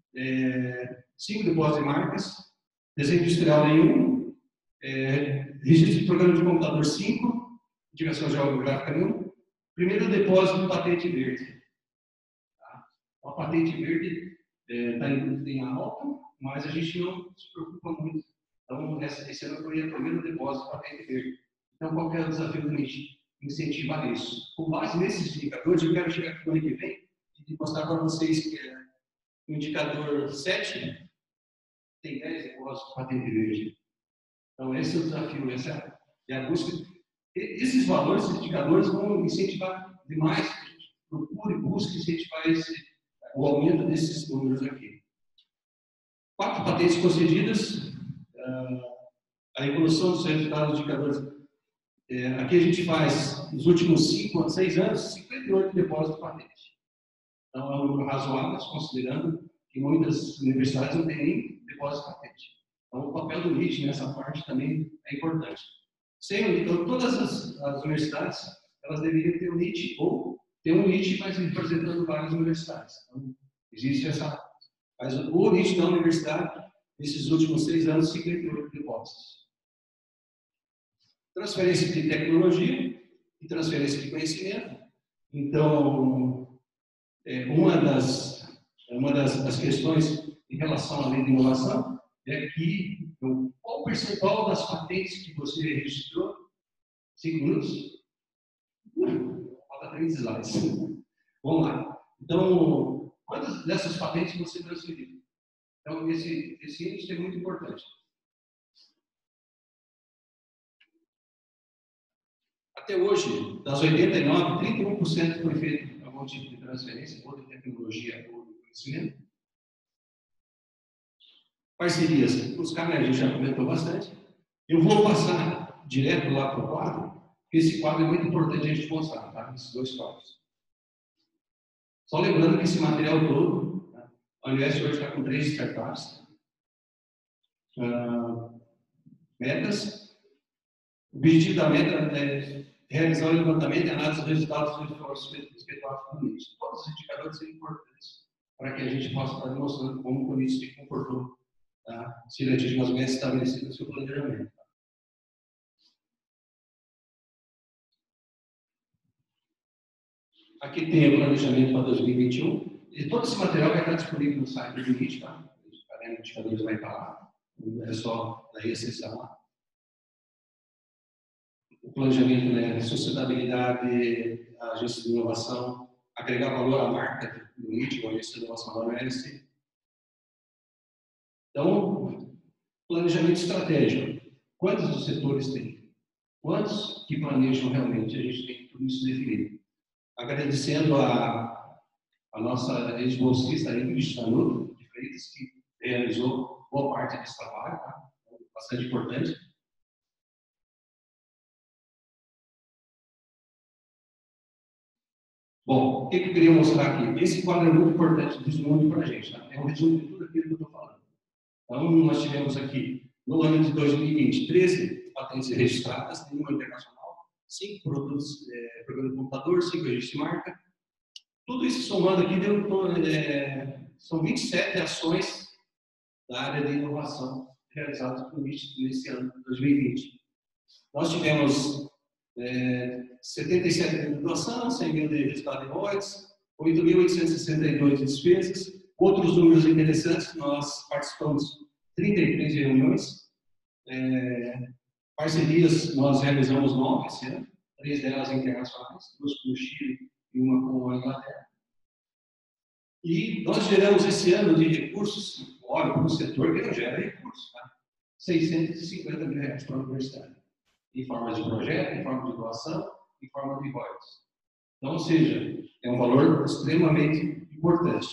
é, cinco depósitos de marcas, desenho industrial nenhum, é, registro de programa de computador cinco, indicação geográfica nenhum, primeiro depósito de patente verde. Tá? A patente verde está é, em, em alta, mas a gente não se preocupa muito. Então, essa, esse ano foi o primeiro depósito de patente verde. Então, qual que é o desafio do N I T? Incentivar isso. Com base nesses indicadores, eu quero chegar aqui no ano que vem e mostrar para vocês que é, o indicador sete tem dez depósitos de patente verde. Então, esse é o desafio, essa é a busca. Esses valores, esses indicadores vão incentivar demais que a gente procure, busque incentivar esse, o aumento desses números aqui. Quatro patentes concedidas, a evolução dos resultados dos indicadores. É, aqui a gente faz, nos últimos cinco a seis anos, cinquenta e oito depósitos de patente. Então, é um número razoável, considerando que muitas universidades não têm nem depósito de patente. Então, o papel do N I T nessa parte também é importante. Sem, então, todas as, as universidades, elas deveriam ter um N I T, ou ter um N I T, mas representando várias universidades. Então, existe essa... Mas o N I T da universidade, nesses últimos seis anos, cinquenta e oito depósitos. Transferência de tecnologia e transferência de conhecimento. Então, é, uma, das, uma das, das questões em relação à lei de inovação é que então, qual o percentual das patentes que você registrou? Cinco minutos? Falta três slides. Vamos lá. Então, quantas dessas patentes você transferiu? Então, esse, esse índice é muito importante. Até hoje, das oitenta e nove, trinta e um por cento foi feito algum tipo de transferência, ou de tecnologia, ou de conhecimento. Parcerias, os caras a gente já comentou bastante. Eu vou passar direto lá para o quadro, porque esse quadro é muito importante a gente mostrar, tá? Esses dois quadros. Só lembrando que esse material todo, tá? A Universo hoje está com três startups. Uh, metas. O objetivo da meta é realizar o levantamento e análise dos resultados dos esforços efetuados pelo N I T. Todos os indicadores são importantes para que a gente possa estar demonstrando como o N I T se comportou, tá? Se ele atingiu as metas estabelecidas no seu planejamento. Tá? Aqui tem o planejamento para dois mil e vinte e um. E todo esse material vai estar disponível no site do N I T, tá? Os indicadores vai estar lá. É só daí acessar lá. O planejamento, né, sustentabilidade, a agência de inovação, agregar valor à marca do N I T, a agência de inovação da U N S. Então, planejamento estratégico. Quantos dos setores tem? Quantos que planejam realmente? A gente tem tudo isso definido. Agradecendo a, a nossa ex-bolsista, a Ingrid Sanuto de Freitas, que realizou boa parte desse trabalho, tá? Bastante importante. Bom, o que eu queria mostrar aqui? Esse quadro é muito importante, diz muito para a gente. Tá? É um resumo de tudo aquilo que eu estou falando. Então, nós tivemos aqui, no ano de dois mil e vinte, treze patentes registradas, nenhuma internacional, cinco produtos, é, programa de computador, cinco registros de marca. Tudo isso somando aqui, deu, é, são vinte e sete ações da área de inovação realizadas por nesse, nesse ano de dois mil e vinte. Nós tivemos é, setenta e sete mil de doação, cem mil de resultado de royalties, oito mil oitocentos e sessenta e dois de despesas. Outros números interessantes, nós participamos de trinta e três reuniões, é, parcerias nós realizamos nove esse ano, três delas internacionais, duas com o Chile e uma com a Inglaterra. E nós geramos esse ano de recursos, olha, para o setor que não gera recursos, tá? seiscentos e cinquenta mil reais para a universidade, em forma de projeto, em forma de doação, em forma de royalties. Então, ou seja, é um valor extremamente importante.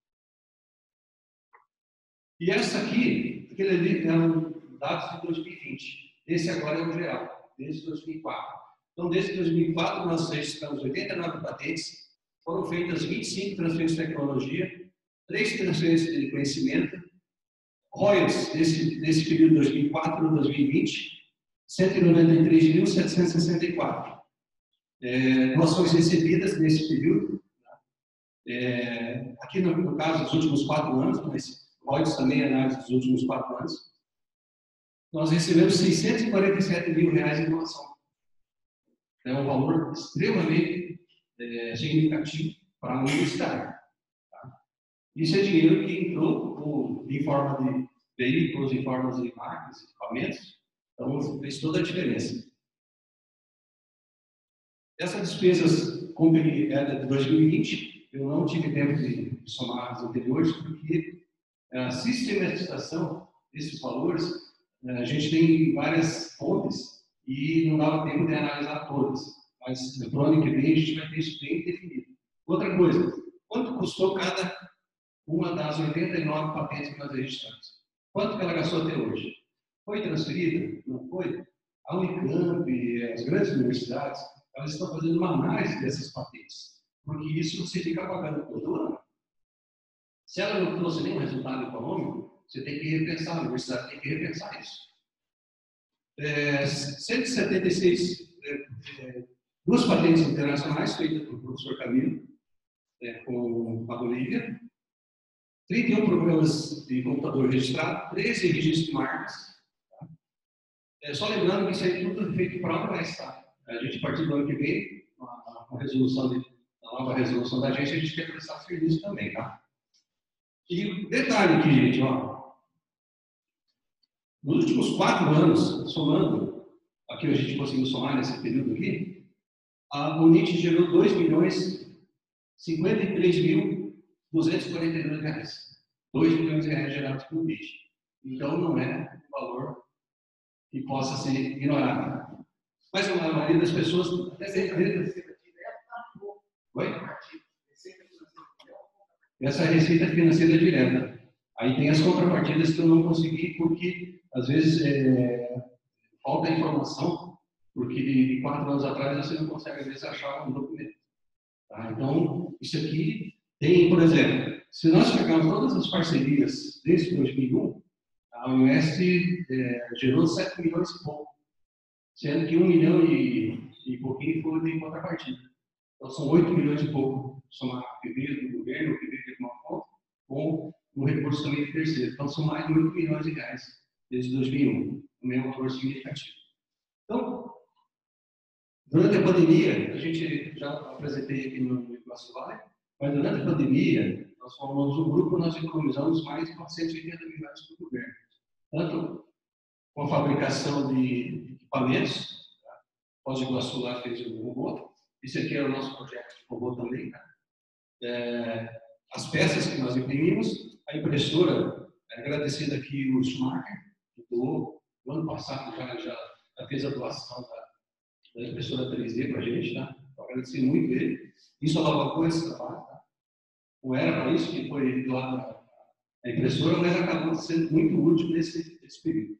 E essa aqui, aquele ali é um dados de dois mil e vinte. Esse agora é o geral, desde dois mil e quatro. Então, desde dois mil e quatro, nós registramos oitenta e nove patentes, foram feitas vinte e cinco transferências de tecnologia, três transferências de conhecimento, royalties nesse, nesse período de dois mil e quatro a dois mil e vinte, cento e noventa e três mil setecentos e sessenta e quatro. É, doações recebidas nesse período, é, aqui no, no caso dos últimos quatro anos, mas royalties também é análise dos últimos quatro anos, nós recebemos seiscentos e quarenta e sete mil reais em doação. É um valor extremamente é, significativo para a universidade. Tá? Isso é dinheiro que entrou ou, em forma de veículos, em forma de máquinas, equipamentos, então fez toda a diferença. Essas despesas, como ele era de dois mil e vinte, eu não tive tempo de somar as anteriores, porque a sistematização desses valores, a gente tem várias fontes e não dava tempo de analisar todas. Mas no ano que vem a gente vai ter isso bem definido. Outra coisa, quanto custou cada uma das oitenta e nove patentes que nós registramos? Quanto que ela gastou até hoje? Foi transferida? Não foi? A Unicamp, as grandes universidades, elas estão fazendo uma análise dessas patentes, porque isso você fica pagando todo ano. Se ela não trouxe nenhum resultado econômico, você tem que repensar, a universidade tem que repensar isso. É, cento e setenta e seis, é, é, duas patentes internacionais feitas pelo professor Camilo, é, com a Bolívia, trinta e um programas de computador registrado, treze registros de marcas. Tá? É, só lembrando que isso aí tudo é feito para onde vai estar. A gente, a partir do ano que vem, com a resolução de, a nova resolução da agência, a gente quer prestar serviço também, tá? E detalhe aqui, gente, ó. Nos últimos quatro anos, somando, aqui a gente conseguiu somar nesse período aqui, a Unit gerou dois milhões e cinquenta e três mil duzentos e quarenta e dois reais. dois milhões de reais gerados por Unit. Então, não é um valor que possa ser ignorado. Mas a maioria das pessoas até mesmo. Oi? Essa é a receita financeira direta. Aí tem as contrapartidas que eu não consegui, porque às vezes é, falta informação, porque de, de quatro anos atrás você não consegue às vezes achar um documento. Tá? Então, isso aqui tem, por exemplo, se nós pegarmos todas as parcerias desde dois mil e um, a U S é, gerou sete milhões e pouco, sendo que um milhão e, e pouquinho foi de contrapartida. Então, são oito milhões e pouco, somar o que veio do governo, o que veio de alguma fonte, com um recurso também de terceiro. Então, são mais de oito milhões de reais desde dois mil e um, também é um valor significativo. Então, durante a pandemia, a gente já apresentei aqui no nosso live, mas durante a pandemia, nós formamos um grupo, nós economizamos mais de quatrocentos e oitenta mil reais para o governo. Tanto com a fabricação de equipamentos, tá? Foz do Iguaçu lá fez o robô, esse aqui era o nosso projeto de robô também, tá? É, as peças que nós imprimimos, a impressora, é agradecida aqui o Schumacher, que doou, no ano passado já, já, já fez a doação da, da impressora três D para a gente, tá? Então, agradecer muito ele. Isso alavancou esse trabalho, tá? Não era para isso que foi doada a impressora, mas acabou sendo muito útil nesse, nesse período.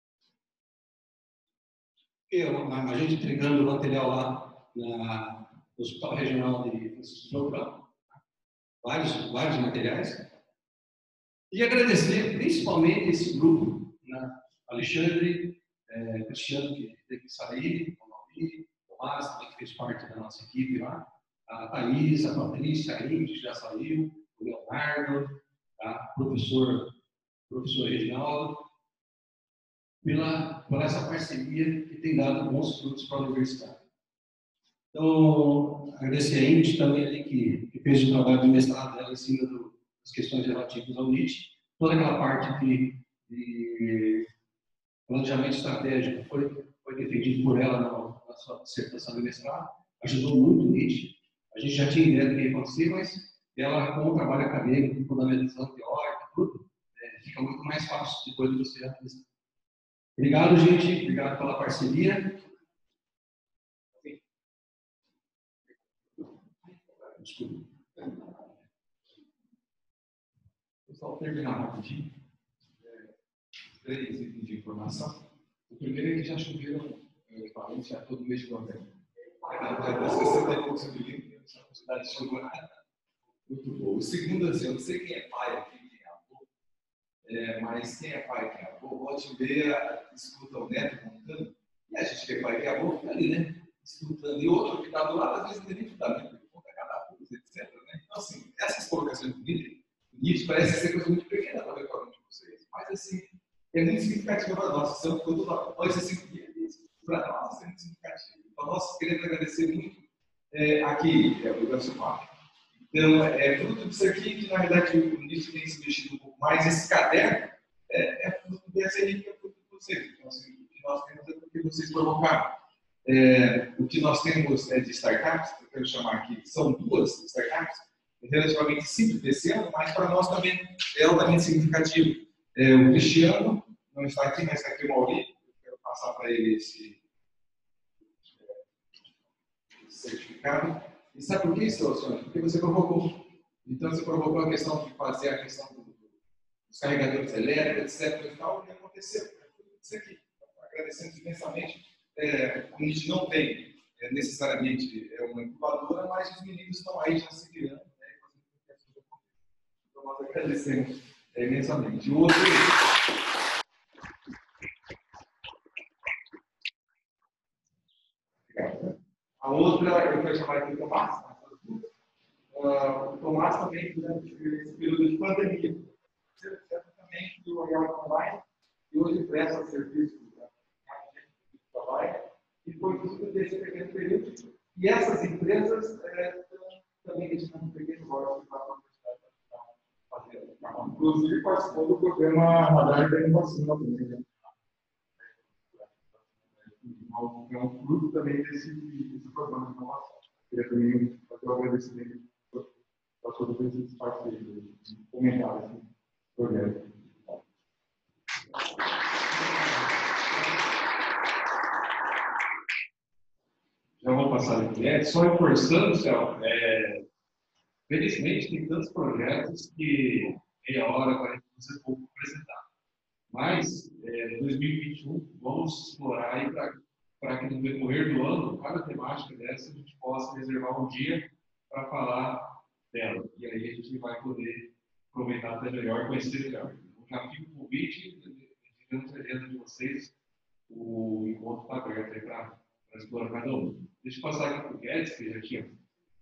Eu, a gente entregando o material lá na, no Hospital Regional de Francisco Beltrão, vários, vários materiais. E agradecer principalmente esse grupo, né? Alexandre, é, Cristiano, que teve que sair, o Mauri, o Tomás, também que fez parte da nossa equipe lá, a Thaís, a Patrícia, a Índia, que já saiu, o Leonardo, tá? o professor, professor Reginaldo, pela, por essa parceria que tem dado bons frutos para a universidade. Então, agradecer a Índia também ali que, que fez o trabalho de mestrado dela em cima do, das questões relativas ao N I T, toda aquela parte de, de planejamento estratégico foi, foi defendido por ela na, na sua dissertação de mestrado, ajudou muito o N I T. A gente já tinha ideia do que ia acontecer, mas ela, com o trabalho acadêmico, fundamentação teórica, tudo, é, fica muito mais fácil depois de você analisar. Obrigado, gente. Obrigado pela parceria. Desculpa. Pessoal, terminar rapidinho. É, três itens de informação. O primeiro é que já choveram equipamentos já todo mês de novembro. sessenta e poucos milímetros, a quantidade de chuva muito boa. O segundo, assim, eu não sei quem é pai aqui, quem é avô, é, mas quem é pai, quem é avô, pode ver, escuta o neto contando, e a gente que é pai, que é avô, fica ali, né? Escutando. E outro que está do lado, às vezes não tem nem fundamento, ele conta cada coisa, etcétera. Né? Então, assim, essas colocações bonitas, isso parece ser coisa muito pequena para o recorde de vocês, mas, assim, é muito significativa para nós. Então, quando nós, assim, para nós é muito significativo. Então, nós queremos agradecer muito é, aqui, é, o Ganso Papo. Então, é fruto disso aqui que, na verdade, o Nisso tem se mexido um pouco mais. Esse caderno é, é fruto dessa aí que é fruto de vocês. Então, assim, o que nós temos é porque vocês provocaram. É, o que nós temos é de startups, que eu quero chamar aqui, são duas startups, relativamente simples desse ano, mas para nós também é altamente significativo. É, o Cristiano não está aqui, mas está aqui o Mauri. Eu quero passar para ele esse, esse certificado. E sabe por que isso, senhor? Porque você provocou. Então, você provocou a questão de fazer a questão do, dos carregadores elétricos, etcétera. E tal, e aconteceu. Isso aqui. Agradecendo imensamente. É, a gente não tem é, necessariamente é uma incubadora, mas os meninos estão aí já se criando. Né, então, nós agradecemos é, imensamente. O outro. A outra, eu quero chamar aqui o Tomás. Uh, o Tomás também, durante esse período de pandemia, certamente do Royal Online, e hoje presta serviço do trabalho, e foi tudo desse pequeno período. E essas empresas é, também estão um pequeno valor para a universidade fazer. Inclusive, participou do programa Radar da Inovação também. É um fruto também desse, desse programa de inovação. Queria também fazer um agradecimento para todos esses parceiros, comentar esse projeto. Já vou passar aqui. É, só reforçando, Céu, é, felizmente tem tantos projetos que meia hora, quarenta minutos é pouco apresentar. Mas, é, em dois mil e vinte e um, vamos explorar aí para para que no decorrer do ano, cada temática dessa, a gente possa reservar um dia para falar dela. E aí a gente vai poder aproveitar até melhor, conhecer melhor. Eu já fico o convite, digamos a agenda de vocês, o encontro está aberto aí para explorar cada um. Deixa eu passar aqui para o Guedes, que já tinha.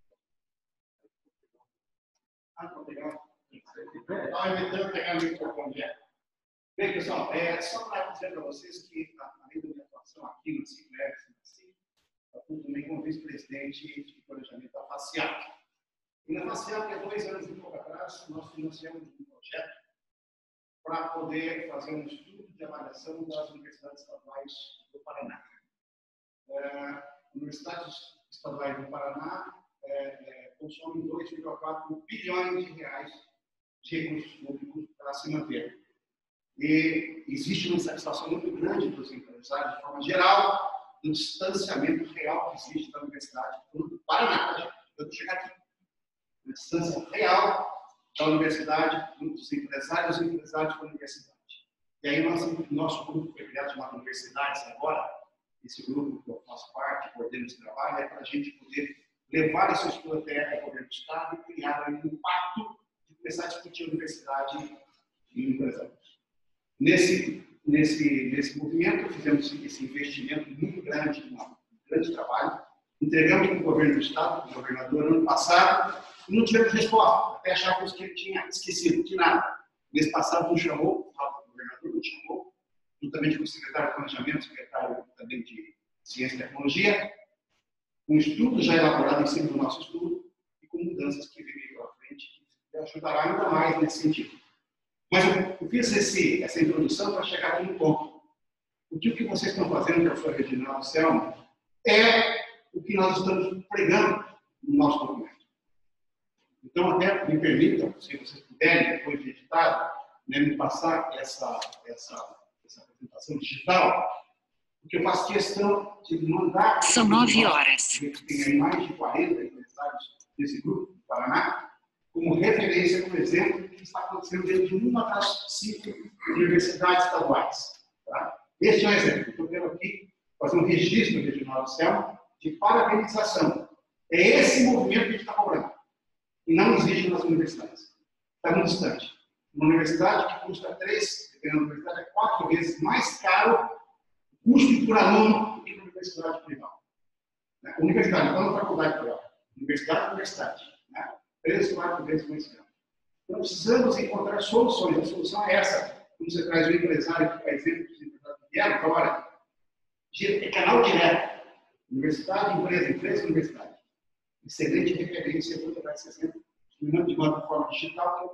Ah, vou pegar. Ah, eu vou pegar o microfone. Bem, pessoal, é, só para dizer para vocês que, além da minha atuação aqui no Ciclex, eu também como vice-presidente de planejamento da FACIAP. E na FACIAP, há dois anos e pouco atrás, nós financiamos um projeto para poder fazer um estudo de avaliação das universidades estaduais do Paraná. É, universidades estaduais do Paraná é, é, consomem dois vírgula quatro bilhões de reais de recursos públicos para se manter. E existe uma insatisfação muito grande dos empresários, de forma geral, do distanciamento real que existe da universidade do Paraná. Eu vou chegar aqui. A distância real da universidade, dos empresários e empresários da universidade. E aí, nós, nosso grupo foi criado chamado Universidades agora. Esse grupo que eu faço parte, coordeno esse trabalho, é para a gente poder levar essa estrutura técnica ao governo do Estado e criar um impacto de começar a discutir a universidade e empresários. Nesse, nesse, nesse movimento, fizemos esse investimento muito grande, um grande trabalho. Entregamos para o governo do Estado, para o governador, ano passado, e não tivemos resposta. Até achávamos que ele tinha esquecido de nada. Mês passado, nos chamou, o governador nos chamou, juntamente com o secretário de Planejamento, secretário também de Ciência e Tecnologia, um estudo já elaborado em cima do nosso estudo e com mudanças que vêm pela frente, que ajudará ainda mais nesse sentido. Mas eu fiz esse, essa introdução para chegar a um ponto. O que, o que vocês estão fazendo, professor Reginaldo Selma, é o que nós estamos pregando no nosso documento. Então, até me permitam, se vocês puderem, depois de editado, né, me passar essa, essa, essa apresentação digital, porque eu faço questão de mandar... São nove horas. Tem aí mais de quarenta empresários desse grupo do Paraná, como referência, por exemplo, do que está acontecendo dentro de uma das cinco universidades estaduais. Tá? Este é um exemplo. Eu quero aqui fazer um registro regional do céu de parabenização. É esse movimento que a gente está cobrando. E não existe nas universidades. Está muito distante. Uma universidade que custa três, dependendo da universidade, é quatro vezes mais caro o custo por aluno do que na universidade privada. Né? Universidade, não na faculdade privada. Universidade, universidade. Né? Três, quatro vezes mais caro. Então, precisamos encontrar soluções. A solução é essa. Quando você traz um empresário que, por exemplo, dos empresários que vieram, então, olha, é canal direto. Universidade, empresa, empresa, universidade. Excelente referência, eu vou dar esse exemplo, de uma forma digital,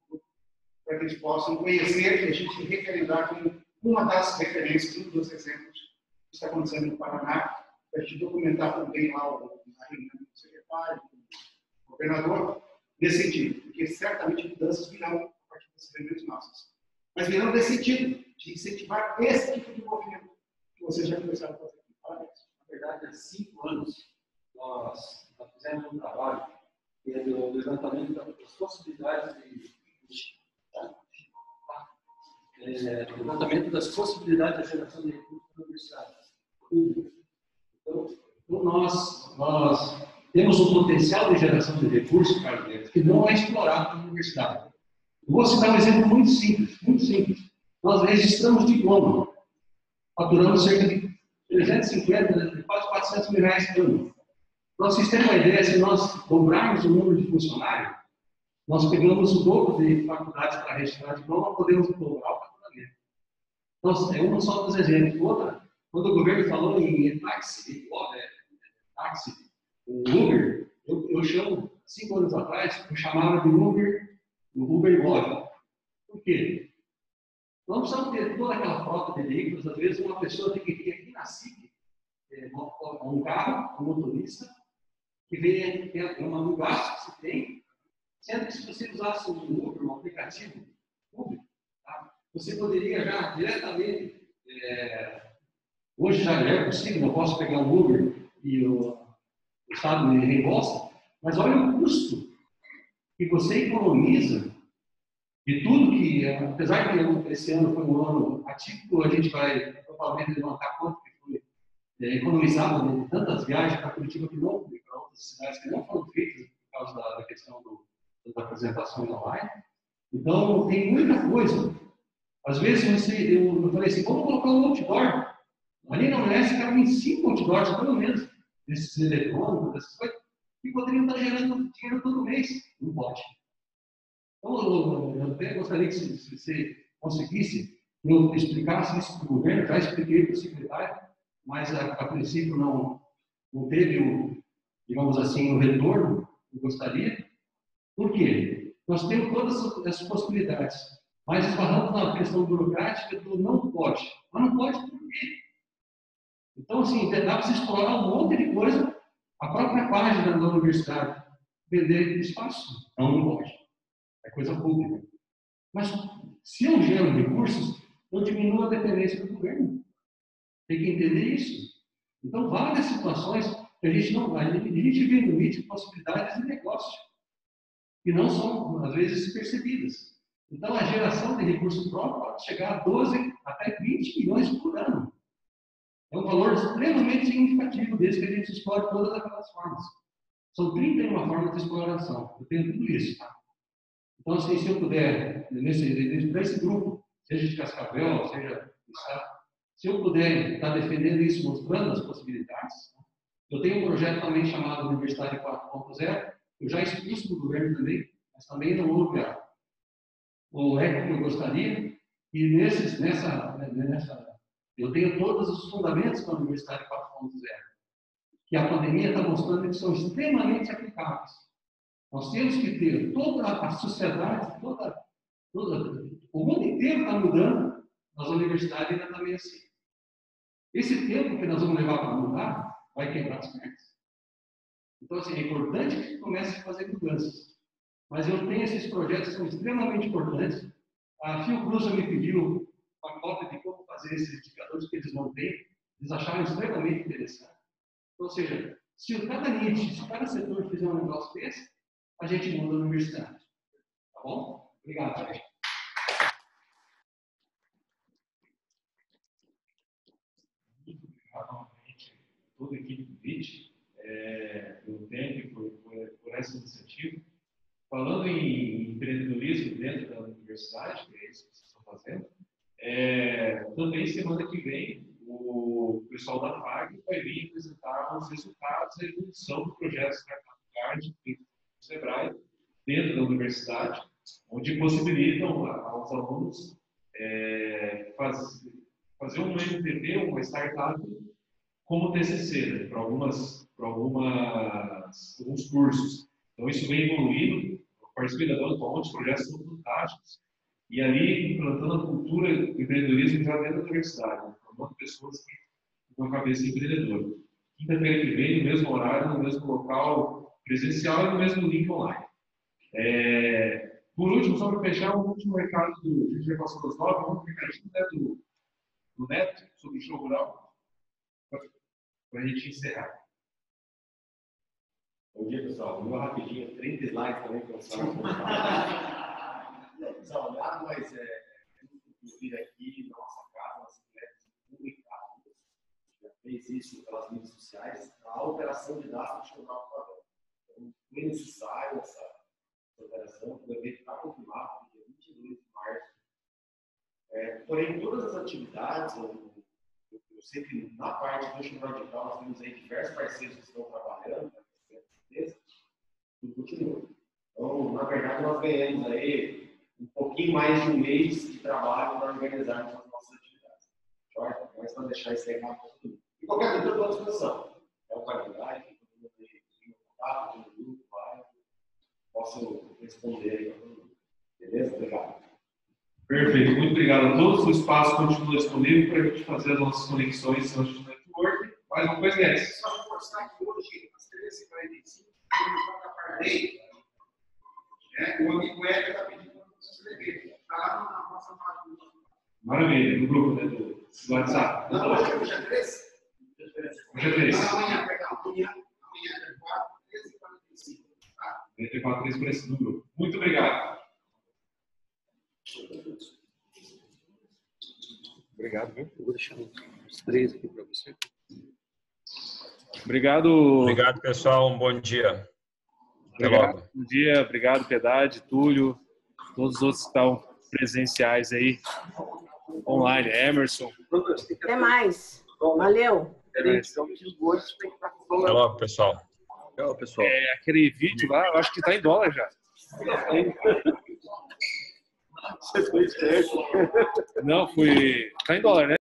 para que eles possam conhecer e a gente referendar como uma das referências, um dos exemplos que está acontecendo no Paraná, para a gente documentar também lá a reunião do secretário, do governador, nesse sentido, porque certamente mudanças virão a partir desses eventos nossos. Mas virão nesse sentido, de incentivar esse tipo de movimento que vocês já começaram a fazer aqui. Parabéns. Na verdade, há cinco anos, nós, nós fizemos um trabalho que é do levantamento das possibilidades de é, do levantamento das possibilidades da geração de recursos na universidade pública. Então, então nós, nós temos um potencial de geração de recursos, Carlos, que não é explorado na universidade. Eu vou citar um exemplo muito simples, muito simples. Nós registramos diploma, faturamos cerca de trezentos e cinquenta, quase quatrocentos mil reais por ano. Para vocês terem uma ideia, se nós dobrarmos o número de funcionários, nós pegamos o dobro de faculdades para registrar diploma, podemos dobrar o faturamento. Então, é um só dos exemplos. Outra, quando o governo falou em táxi, é, táxi, o Uber, eu, eu chamo, cinco anos atrás, eu chamava de Uber, o Uber Log. Por quê? Nós não precisamos ter toda aquela frota de veículos. Às vezes, uma pessoa tem que vir aqui na C I C, é, um carro, um motorista, que vem, tem um gasto que se tem, sendo que se você usasse um Uber, um aplicativo Uber, tá? Você poderia já diretamente, é, hoje já é possível, eu posso pegar um Uber e o, o Estado me reembolsa, mas olha o custo que você economiza de tudo que, apesar que esse ano foi um ano atípico, a gente vai provavelmente levantar quanto que foi é, economizado de tantas viagens para Curitiba que não, para outras cidades que não foram feitas por causa da, da questão do, das apresentações online. Então, tem muita coisa. Às vezes, você, eu, eu falei assim, vamos colocar um outdoor. Ali na U N E S, cabe em cinco outdoors, pelo menos, desses eletrônicos, dessas coisas, que poderiam estar gerando dinheiro todo mês. Não pode. Então, eu, eu até gostaria que, se, se você conseguisse, eu explicasse isso para o governo, já expliquei para o secretário, mas a, a princípio não, não teve o, digamos assim, o retorno que eu gostaria. Por quê? Nós temos todas essas possibilidades, mas esbarramos na questão burocrática do não pode. Mas não pode por quê? Então, assim, dá para se explorar um monte de coisa, a própria página da universidade, vender espaço. Não, não pode. É coisa pública. Mas, se eu gero recursos, eu diminuo a dependência do governo. Tem que entender isso. Então, várias situações que a gente não... A gente vê no M I T possibilidades de negócio, que não são, às vezes, percebidas. Então, a geração de recurso próprio pode chegar a doze até vinte milhões por ano. É um valor extremamente significativo, desde que a gente explore todas aquelas formas. São trinta e uma formas de exploração. Eu tenho tudo isso, tá? Então, assim, se eu puder, nesse, nesse grupo, seja de Cascavel, seja de Estado, se eu puder estar defendendo isso, mostrando as possibilidades, eu tenho um projeto também chamado Universidade quatro ponto zero, eu já expus para o governo também, mas também não houve a, o eco que eu gostaria, e nesses, nessa, nessa, eu tenho todos os fundamentos da Universidade quatro ponto zero, que a pandemia está mostrando que são extremamente aplicáveis. Nós temos que ter toda a sociedade, toda, toda, o mundo inteiro está mudando, mas a universidade ainda está meio assim. Esse tempo que nós vamos levar para mudar vai quebrar as pernas. Então, assim, é importante que comece a fazer mudanças. Mas eu tenho esses projetos que são extremamente importantes. A Fiocruz me pediu uma cópia de como fazer esses indicadores que eles não têm. Eles acharam extremamente interessante. Ou seja, se cada nicho, se cada setor fizer um negócio desse, a gente muda a universidade. Tá bom? Obrigado, gente. Muito obrigado novamente a toda a equipe do V I T, é, pelo tempo e por, por, por essa iniciativa. Falando em empreendedorismo dentro da universidade, que é isso que vocês estão fazendo, é, também semana que vem o pessoal da F A G vai vir apresentar os resultados da evolução do projeto Startup Card do Sebrae dentro da universidade, onde possibilitam aos alunos é, faz, fazer um M V P, uma startup, como T C C, né, para algumas, para algumas, alguns cursos. Então, isso vem evoluindo. Participei da Dona, os projetos são fantásticos. E ali, implantando a cultura do empreendedorismo já dentro da universidade, né, formando pessoas que com a cabeça empreendedora. Quinta-feira que vem, no mesmo horário, no mesmo local presencial e no mesmo link online. É, por último, só para fechar, um último recado do. A gente já passou das nove, um recadinho, né, do, do Neto sobre o show rural, para a gente encerrar. Bom dia, pessoal. Vamos rapidinho, trinta slides também para o pessoal. Pessoal, nada mais é vir aqui na nossa casa, nossa empresa pública, já fez isso pelas mídias sociais, a alteração de dados de jornal do padrão. Então, foi necessário essa, essa alteração, o evento está confirmado no dia vinte e dois de março. É, porém, todas as atividades, eu, eu, eu sei que na parte do Chão Radical nós temos aí diversos parceiros que estão trabalhando, tudo continua. Então, na verdade, nós ganhamos aí um pouquinho mais de um mês de trabalho para organizarmos as nossas atividades. Certo? Mas para deixar isso aí para todo mundo. E qualquer dúvida, eu estou à disposição. É o calendário, todo mundo tem contato, tem o grupo, vai. Posso responder aí para todo mundo. Beleza? Obrigado. Perfeito. Muito obrigado a todos. O espaço continua disponível para a gente fazer as nossas conexões no network. Mais uma coisa é essa. Só reforçar que hoje, às treze e quarenta e cinco, a Parley, né? O amigo Hélio está pedindo para você escrever. Está lá na nossa página. Maravilha, no grupo, né, do, do WhatsApp. Não, hoje é hoje é treze? Hoje é treze. Amanhã, perdão. Amanhã, amanhã é quatro, treze e quarenta e cinco. Tá? quarenta e quatro, treze por esse do grupo. Muito obrigado. Obrigado, viu? Eu vou deixar os três aqui para você. Obrigado. Obrigado, pessoal. Um bom dia. Até Obrigado. logo. Bom dia. Obrigado, Piedade, Túlio, todos os outros que estão presenciais aí, online. Emerson. Até mais. Valeu. Até mais. Até logo, pessoal. Tchau, pessoal. É, aquele vídeo lá, eu acho que está em dólar já. Você foi certo. Não, fui. Está em dólar, né?